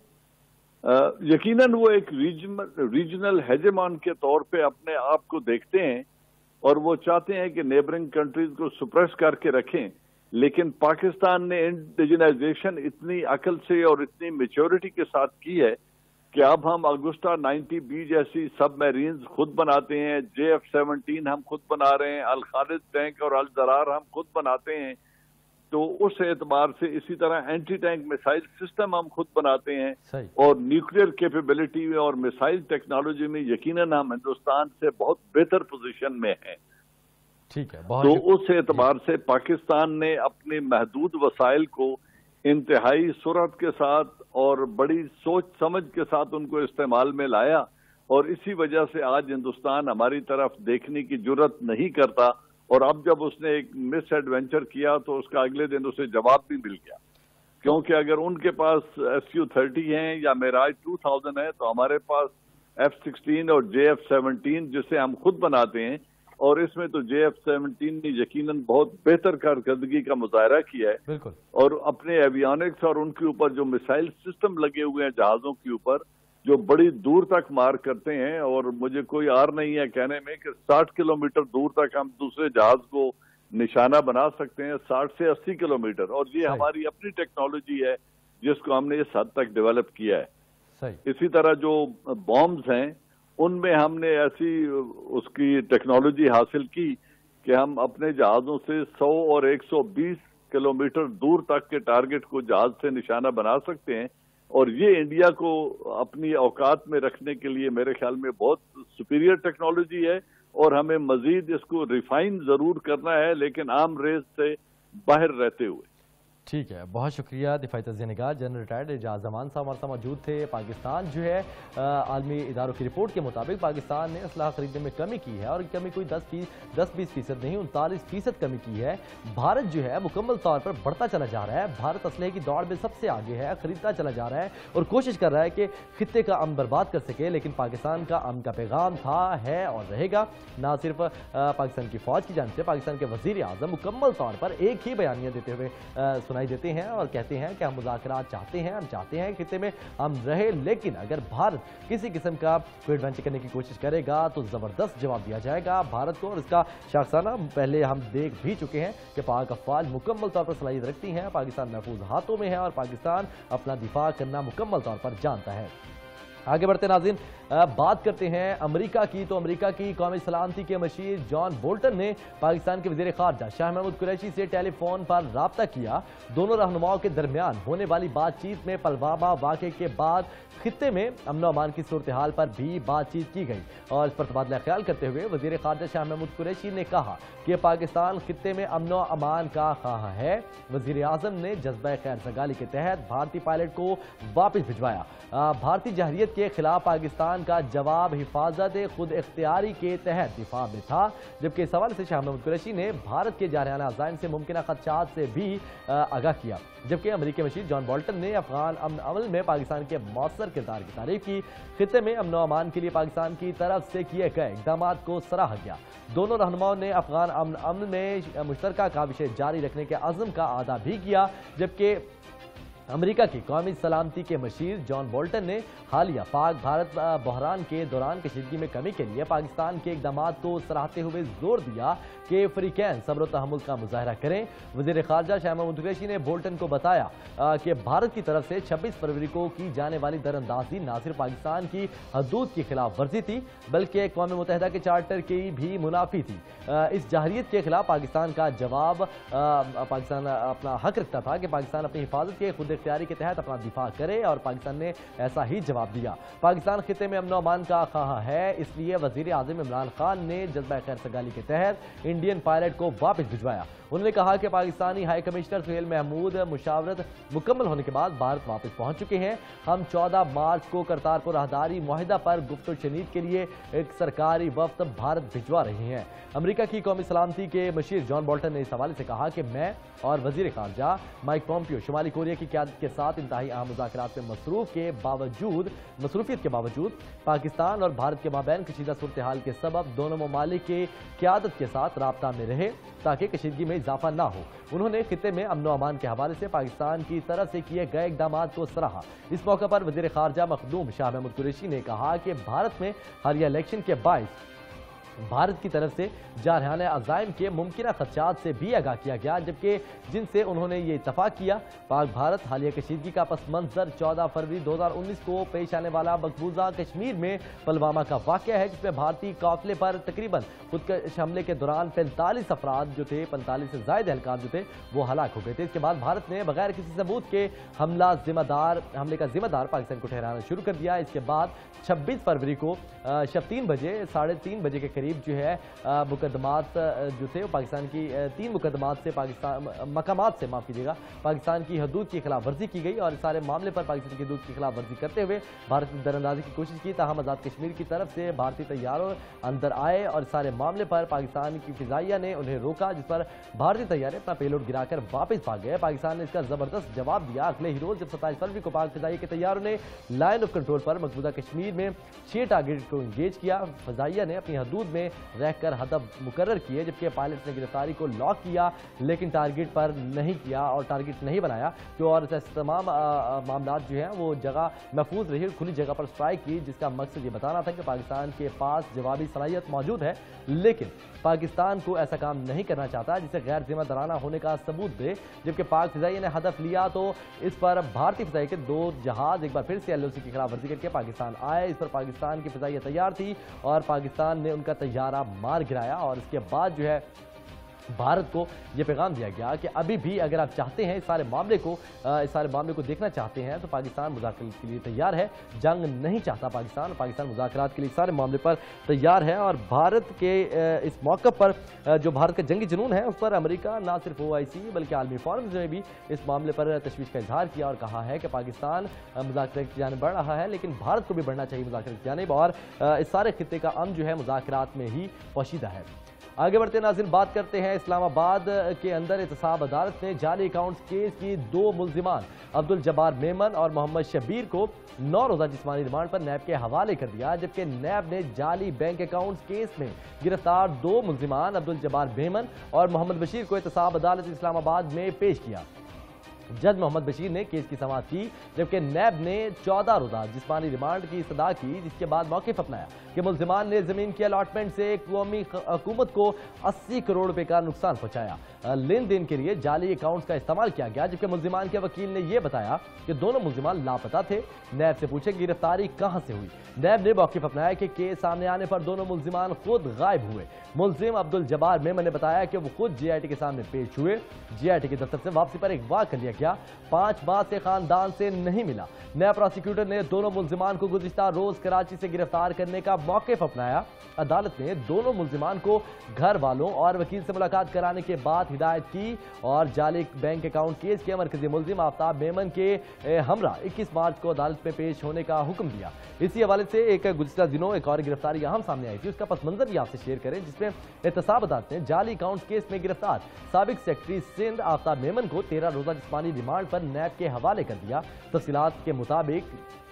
یقیناً وہ ایک ریجنل ہیجمان کے طور پہ اپنے آپ کو دیکھتے ہیں, اور وہ چاہتے ہیں کہ نیبرنگ کنٹریز کو سپریس کر کے رکھیں. لیکن پاکستان نے انڈیجنائزیشن اتنی عقل سے اور اتنی میچورٹی کے ساتھ کی ہے کہ اب ہم اگسٹا نائنٹی بی جیسی سب میرینز خود بناتے ہیں, جے ایف سیونٹین ہم خود بنا رہے ہیں, الخالد ٹینک اور الزرار ہم خود بناتے ہیں. تو اس اعتبار سے اسی طرح اینٹی ٹینک میسائل سسٹم ہم خود بناتے ہیں, اور نیوکلیئر کیپیبلٹی میں اور میسائل ٹیکنالوجی میں یقیناً ہم ہندوستان سے بہت بہتر پوزیشن میں ہیں. ٹھیک ہے, تو اس اعتبار سے پاکستان نے اپنے محدود وسائل کو انتہائی سرعت کے ساتھ اور بڑی سوچ سمجھ کے ساتھ ان کو استعمال میں لایا, اور اسی وجہ سے آج ہندوستان ہماری طرف دیکھنے کی جرت نہیں کرتا. اور اب جب اس نے ایک مس ایڈونچر کیا تو اس کا اگلے دن اسے جواب بھی مل گیا, کیونکہ اگر ان کے پاس ایس یو تھرٹی ہیں یا میراج ٹو تھاؤزینڈ ہے تو ہمارے پاس ایف سکسٹین اور جے ایف سیونٹین جسے ہم خود بناتے ہیں, اور اس میں تو جے ایف سیونٹین نے یقیناً بہت بہتر کارکردگی کا مظاہرہ کیا ہے. بالکل. اور اپنے ایویانکس اور ان کے اوپر جو میسائل سسٹم لگے ہوئے ہیں جہازوں کے اوپر, جو بڑی دور تک مار کرتے ہیں, اور مجھے کوئی آر نہیں ہے کہنے میں کہ ساٹھ کلومیٹر دور تک ہم دوسرے جہاز کو نشانہ بنا سکتے ہیں, ساٹھ سے اسی کلومیٹر, اور یہ ہماری اپنی ٹیکنالوجی ہے جس کو ہم نے اس حد تک ڈیولپ کیا ہے. اسی طرح جو بامز ہیں ان میں ہم نے ایسی اس کی ٹیکنالوجی حاصل کی کہ ہم اپنے جہازوں سے سو اور ایک سو بیس کلومیٹر دور تک کے ٹارگٹ کو جہاز سے نشانہ بنا سکتے ہیں, اور یہ انڈیا کو اپنی اوقات میں رکھنے کے لیے میرے خیال میں بہت سپیریئر ٹیکنالوجی ہے, اور ہمیں مزید اس کو ریفائن ضرور کرنا ہے, لیکن عام ریس سے باہر رہتے ہوئے. ٹھیک ہے, بہت شکریہ دفاعی تجزیہ نگار جنرل ریٹائرڈ اعجاز زمان صاحب ہمارے ساتھ موجود تھے. پاکستان جو ہے عالمی اداروں کی رپورٹ کے مطابق پاکستان نے اسلحہ خریدنے میں کمی کی ہے, اور کمی کوئی دس فیصد دس بیس فیصد نہیں انتالیس فیصد کمی کی ہے. بھارت جو ہے مکمل طور پر بڑھتا چلا جا رہا ہے, بھارت اسلحے کی دوڑ میں سب سے آگے ہے, خریدتا چلا جا رہا ہے اور کوشش کر رہا ہے کہ خطے کا امن برباد کر سکے. لیکن پاکستان کا امن کا پیغام تھا, ہے اور رہے گا. نہ صرف پاکستان کی فوج کی جانب سے, پاکستان کے وزیر اعظم مکمل طور پر ایک ہی بیانیہ دیتے ہوئے سنائی دیتے ہیں اور کہتے ہیں کہ ہم مذاکرات چاہتے ہیں، ہم چاہتے ہیں خطے میں ہم رہے، لیکن اگر بھارت کسی قسم کا کوئی ایڈونچر کرنے کی کوشش کرے گا تو زبردست جواب دیا جائے گا بھارت کو۔ اور اس کا شاخسانہ پہلے ہم دیکھ بھی چکے ہیں کہ پاک افواج مکمل طور پر صلاحیت رکھتی ہیں، پاکستان محفوظ ہاتھوں میں ہے اور پاکستان اپنا دفاع کرنا مکمل طور پر جانتا ہے۔ آگے بڑھتے ناظرین، بات کرتے ہیں امریکہ کی، تو امریکہ کی قومی سلامتی کے مشیر جان بولٹن نے پاکستان کے وزیر خارجہ شاہ محمود قریشی سے ٹیلی فون پر رابطہ کیا۔ دونوں رہنماؤں کے درمیان ہونے والی بات چیت میں پلوامہ واقعے کے بعد خطے میں امن و امان کی صورتحال پر بھی بات چیت کی گئی، اور اس پر تبادلہ خیال کرتے ہوئے وزیر خارجہ شاہ محمود قریشی نے کہا کہ پاکستان خطے میں امن و امان کا خواہاں ہے۔ وزیر اعظم نے جذبہ خیر سگالی کے تحت بھارتی پائلٹ کو واپس بھجوایا۔ بھارتی جہریت کے خلاف پاکستان کا جواب حفاظت خود اختیاری کے تحت دفاع میں تھا، جبکہ اس حوالے سے شاہ محمود قریشی نے بھارت کے جارحانہ عزائم سے ممکنہ خدشات سے بھی آگاہ کیا، جبکہ امریکی مشیر جان بولٹن نے افغان امن عمل میں پاکستان کے مؤثر کردار کی تعریف کی۔ خطے میں امن و امان کے لیے پاکستان کی طرف سے کیے گئے اقدامات کو سراہا گیا۔ دونوں رہنماؤں نے افغان امن عمل میں مشترکہ کاوشیں جاری رکھنے کے عزم کا اعادہ بھی کیا، جبکہ امریکہ کی قومی سلامتی کے مشیر جان بولٹن نے حالیہ پاک بھارت بحران کے دوران کشیدگی میں کمی کے لیے پاکستان کے اقدامات کو سراہتے ہوئے زور دیا کہ فریقین صبر و تحمل کا مظاہرہ کریں۔ وزیر خارجہ شاہ محمود قریشی نے بولٹن کو بتایا کہ بھارت کی طرف سے چھبیس فروری کو کی جانے والی در اندازی نہ صرف پاکستان کی حدود کی خلاف ورزی تھی بلکہ اقوام متحدہ کے چارٹر کی بھی منافی تھی۔ اس جہریت کے خلاف پاکستان کا جواب پاکستان اپنا حق رکھتا تھا کہ پاکستان اپنی حفاظت کے خود اختیاری کے تحت اپنا دفاع کرے، اور پاکستان نے ایسا ہی جواب دیا۔ پاکستان خطے میں امن و امان کا خواہاں ہے، اس لیے وزیر اعظم عمران خان نے جذبہ خیر سگالی کے تحت انڈین پائلٹ کو واپس بھجوایا۔ انہوں نے کہا کہ پاکستانی ہائی کمشنر سہیل محمود مشاورت مکمل ہونے کے بعد بھارت واپس پہنچ چکے ہیں۔ ہم چودہ مارچ کو کرتارپور راہداری معاہدہ پر گفت و شنید کے لیے ایک سرکاری وفد بھارت بھجوا رہے ہیں۔ امریکہ کی قومی سلامتی کے مشیر جان بولٹن نے اس حوالے سے کہا کہ میں اور وزیر خارجہ مائک پومپیو شمالی کوریا کی قیادت کے ساتھ انتہائی اہم مذاکرات میں مصروف کے باوجود مصروفیت کے باوجود پاکستان اور بھارت کے مابین کشیدہ صورتحال کے سبب دونوں ممالک کے قیادت کے ساتھ رابطہ میں رہے تاکہ کشیدگی میں اضافہ نہ ہو۔ انہوں نے خطے میں امن و امان کے حوالے سے پاکستان کی طرف سے کیے گئے اقدامات کو سراہا۔ اس موقع پر وزیر خارجہ مخدوم شاہ محمود قریشی نے کہا کہ بھارت میں حالیہ الیکشن کے باعث بھارت کی طرف سے جارحانہ عزائم کے ممکنہ خدشات سے بھی آگاہ کیا گیا، جبکہ جن سے انہوں نے یہ اتفاق کیا۔ پاک بھارت حالیہ کشیدگی کا پس منظر چودہ فروری دو ہزار انیس کو پیش آنے والا مقبوضہ کشمیر میں پلوامہ کا واقعہ ہے، جس میں بھارتی قافلے پر تقریباً خودکش حملے کے دوران پینتالیس افراد جو تھے پینتالیس سے زائد اہلکار جو تھے وہ ہلاک ہو گئے تھے۔ اس کے بعد بھارت نے بغیر کسی ثبوت کے حملہ ذمہ دار حملے کا ذمہ دار پاکستان کو ٹھہرانا شروع کر دیا۔ اس کے بعد چھبیس فروری کو شب تین بجے ساڑھے تین بجے کے قریب جو ہے مقدمات جو تھے وہ پاکستان کی تین مقدمات سے پاکستان مقامات سے معاف کیجیے گا پاکستان کی حدود کی خلاف ورزی کی گئی، اور اس سارے معاملے پر پاکستان کی حدود کی خلاف ورزی کرتے ہوئے بھارت نے در اندازی کی کوشش کی، تاہم آزاد کشمیر کی طرف سے بھارتی طیاروں اندر آئے اور اس سارے معاملے پر پاکستان کی فضائیہ نے انہیں روکا، جس پر بھارتی طیارے اپنا پیلوڈ گرا کر واپس بھاگ گئے۔ پاکستان نے اس کا زبردست جواب دیا۔ اگلے ہی روز جب ستائیس فروری کو پاک فضائیہ کے طیاروں نے لائن آف کنٹرول پر مقبوضہ کشمیر میں چھ ٹارگیٹ کو انگیج کیا، فضائیہ نے اپنی حدود میں رہ کر ہدف مقرر کیے، جبکہ پائلٹ نے گرفتاری کو لاک کیا لیکن ٹارگیٹ پر نہیں کیا اور ٹارگیٹ نہیں بنایا، جو اور تمام معاملات جو ہیں وہ جگہ محفوظ رہی اور کھلی جگہ پر سٹرائک کی، جس کا مقصد یہ بتانا تھا کہ پاکستان کے پاس جوابی صلاحیت موجود ہے، لیکن پاکستان کو ایسا کام نہیں کرنا چاہتا جسے غیر ذمہ دارانہ ہونے کا ثبوت دے۔ جبکہ پاک فضائیہ نے ہدف لیا تو اس پر بھارتی فضائیہ کے دو جہاز ایک بار پھر سے ایل او سی کی خلاف ورزی کر کے پاکستان آئے۔ اس پر پاکستان کی فضائیہ تیار تھی اور پاکستان نے ان کا طیارہ مار گرایا، اور اس کے بعد جو ہے بھارت کو یہ پیغام دیا گیا کہ ابھی بھی اگر آپ چاہتے ہیں اس سارے معاملے کو اس سارے معاملے کو دیکھنا چاہتے ہیں تو پاکستان مذاکرات کے لیے تیار ہے، جنگ نہیں چاہتا پاکستان پاکستان مذاکرات کے لیے سارے معاملے پر تیار ہے۔ اور بھارت کے اس موقع پر جو بھارت کا جنگی جنون ہے اس پر امریکہ نہ صرف او آئی سی بلکہ عالمی فورمز نے بھی اس معاملے پر تشویش کا اظہار کیا اور کہا ہے کہ پاکستان مذاکرات کی جانب بڑھ رہا ہے، لیکن بھارت کو بھی بڑھنا چاہیے مذاکرات کی جانب، اور اس سارے خطے کا امن جو ہے مذاکرات میں ہی پوشیدہ ہے۔ آگے بڑھتے ناظرین، بات کرتے ہیں اسلام آباد کے اندر احتساب عدالت نے جعلی اکاؤنٹس کیس کی دو ملزمان عبدالجبار میمن اور محمد شبیر کو نو روزہ جسمانی ریمانڈ پر نیب کے حوالے کر دیا، جبکہ نیب نے جعلی بینک اکاؤنٹس کیس میں گرفتار دو ملزمان عبدالجبار میمن اور محمد بشیر کو احتساب عدالت اسلام آباد میں پیش کیا۔ जज मोहम्मद बशीर ने केस की समाअत की, जबकि नैब ने चौदह रोजा जिस्मानी रिमांड की सदा की, जिसके बाद मौक़िफ़ अपनाया कि मुल्जिमान ने जमीन की अलॉटमेंट से कौमी हुकूमत को अस्सी करोड़ रुपए का नुकसान पहुंचाया। लेन देन के लिए जाली अकाउंट्स का इस्तेमाल किया गया, जबकि मुल्जिमान के वकील ने यह बताया कि दोनों मुल्जिमान लापता थे। नैब से पूछे गिरफ्तारी कहां से हुई। नैब ने मौक़िफ़ अपनाया कि केस सामने आने पर दोनों मुल्जिमान खुद गायब हुए। मुल्जिम अब्दुल जब्बार मेमन ने बताया कि वो खुद जी आई टी के सामने पेश हुए। जी आई टी के दफ्तर से वापसी पर एक वार कर लिया गया। पांच माह से खानदान से नहीं मिला। नया प्रोसिक्यूटर ने दोनों मुल्जिमान को गुज़िश्ता रोज कराची से गिरफ्तार करने का मौक़िफ़ अपनाया। अदालत ने दोनों मुल्जिमान को घर वालों और वकील से मुलाकात कराने के बाद हिदायत की और जाली बैंक अकाउंट केस के मरकजी मुल्जिम आफ्ताब मेमन के हमरा इक्कीस मार्च को अदालत में पेश होने का हुक्म दिया। इसी हवाले से एक गुज़िश्ता दिनों एक और गिरफ्तारी अहम सामने आई थी, उसका पस मंजर भी आपसे शेयर करें, जिसमें एहतसाब अदालत ने जाली अकाउंट केस में गिरफ्तार साबिक सेक्रेटरी सिंध आफ्ताब मेमन को तेरह रोजा जिस्मानी रिमांड पर नैब के हवाले कर दिया। तफसीलात के मुताबिक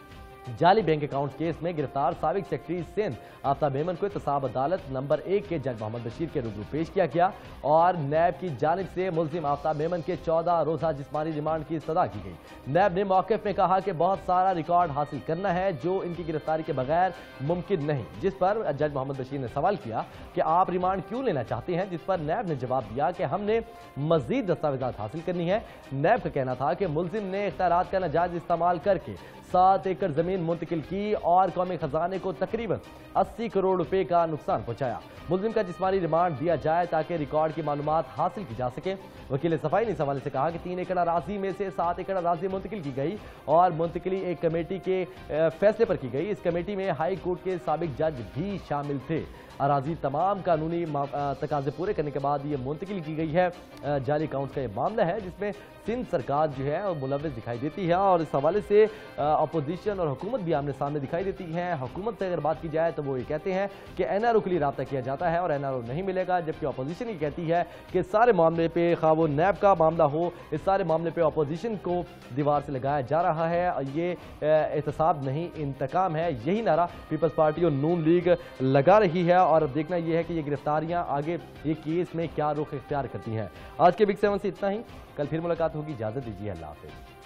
जाली बैंक अकाउंट केस में गिरफ्तार साबिक सेक्रेटरी सिंध आफ्ताब मेमन को एहतसाब अदालत नंबर एक के जज मोहम्मद बशीर के रूबरू पेश किया गया और नैब की जानिब से मुल्जिम आफ्ताब मेमन के चौदह रोजा जिस्मानी रिमांड की सदा की गई। नैब ने मौक़िफ़ में कहा कि बहुत सारा रिकॉर्ड हासिल करना है जो इनकी गिरफ्तारी के बगैर मुमकिन नहीं, जिस पर जज मोहम्मद बशीर ने सवाल किया कि आप रिमांड क्यों लेना चाहते हैं, जिस पर नैब ने जवाब दिया कि हमने मजीद दस्तावेजात हासिल करनी है। नैब का कहना था कि मुल्जिम ने इख्तियारात का नाजायज इस्तेमाल करके सात एकड़ जमीन मुंतकिल की और कौमी खजाने को तकरीबन अस्सी करोड़ रुपए का नुकसान पहुंचाया। मुल्जिम का जिस्मानी रिमांड दिया जाए ताकि रिकॉर्ड की मालूमात हासिल की जा सके। वकील सफाई ने इस हवाले से कहा कि तीन एकड़ अराजी में से सात एकड़ अराजी मुंतकिल की गई और मुंतकिली एक कमेटी के फैसले पर की गई। इस कमेटी में हाई कोर्ट के साबिक जज भी शामिल थे। अराजी तमाम कानूनी तकाजे पूरे करने के बाद ये मुंतकिल की गई है। जाली अकाउंट का ये मामला है जिसमें सिंध सरकार जो है वो मुलव्वस दिखाई देती है और इस हवाले से अपोजिशन और हुकूमत भी आमने सामने दिखाई देती है। हुकूमत से अगर बात की जाए तो वो ये कहते हैं कि एन आर ओ के लिए रब्ता किया जाता है और एन आर ओ नहीं मिलेगा, जबकि अपोजिशन ये कहती है कि सारे मामले पे खा वो नैब का मामला हो, इस सारे मामले पे अपोजिशन को दीवार से लगाया जा रहा है। ये एहतसाब नहीं इंतकाम है, यही नारा पीपल्स पार्टी और नून लीग लगा रही है और अब देखना यह है कि ये गिरफ्तारियां आगे ये केस में क्या रुख इख्तियार करती हैं। आज के बिग सेवन से इतना ही, कल फिर मुलाकात होगी। इजाजत दीजिए, अल्लाह हाफिज।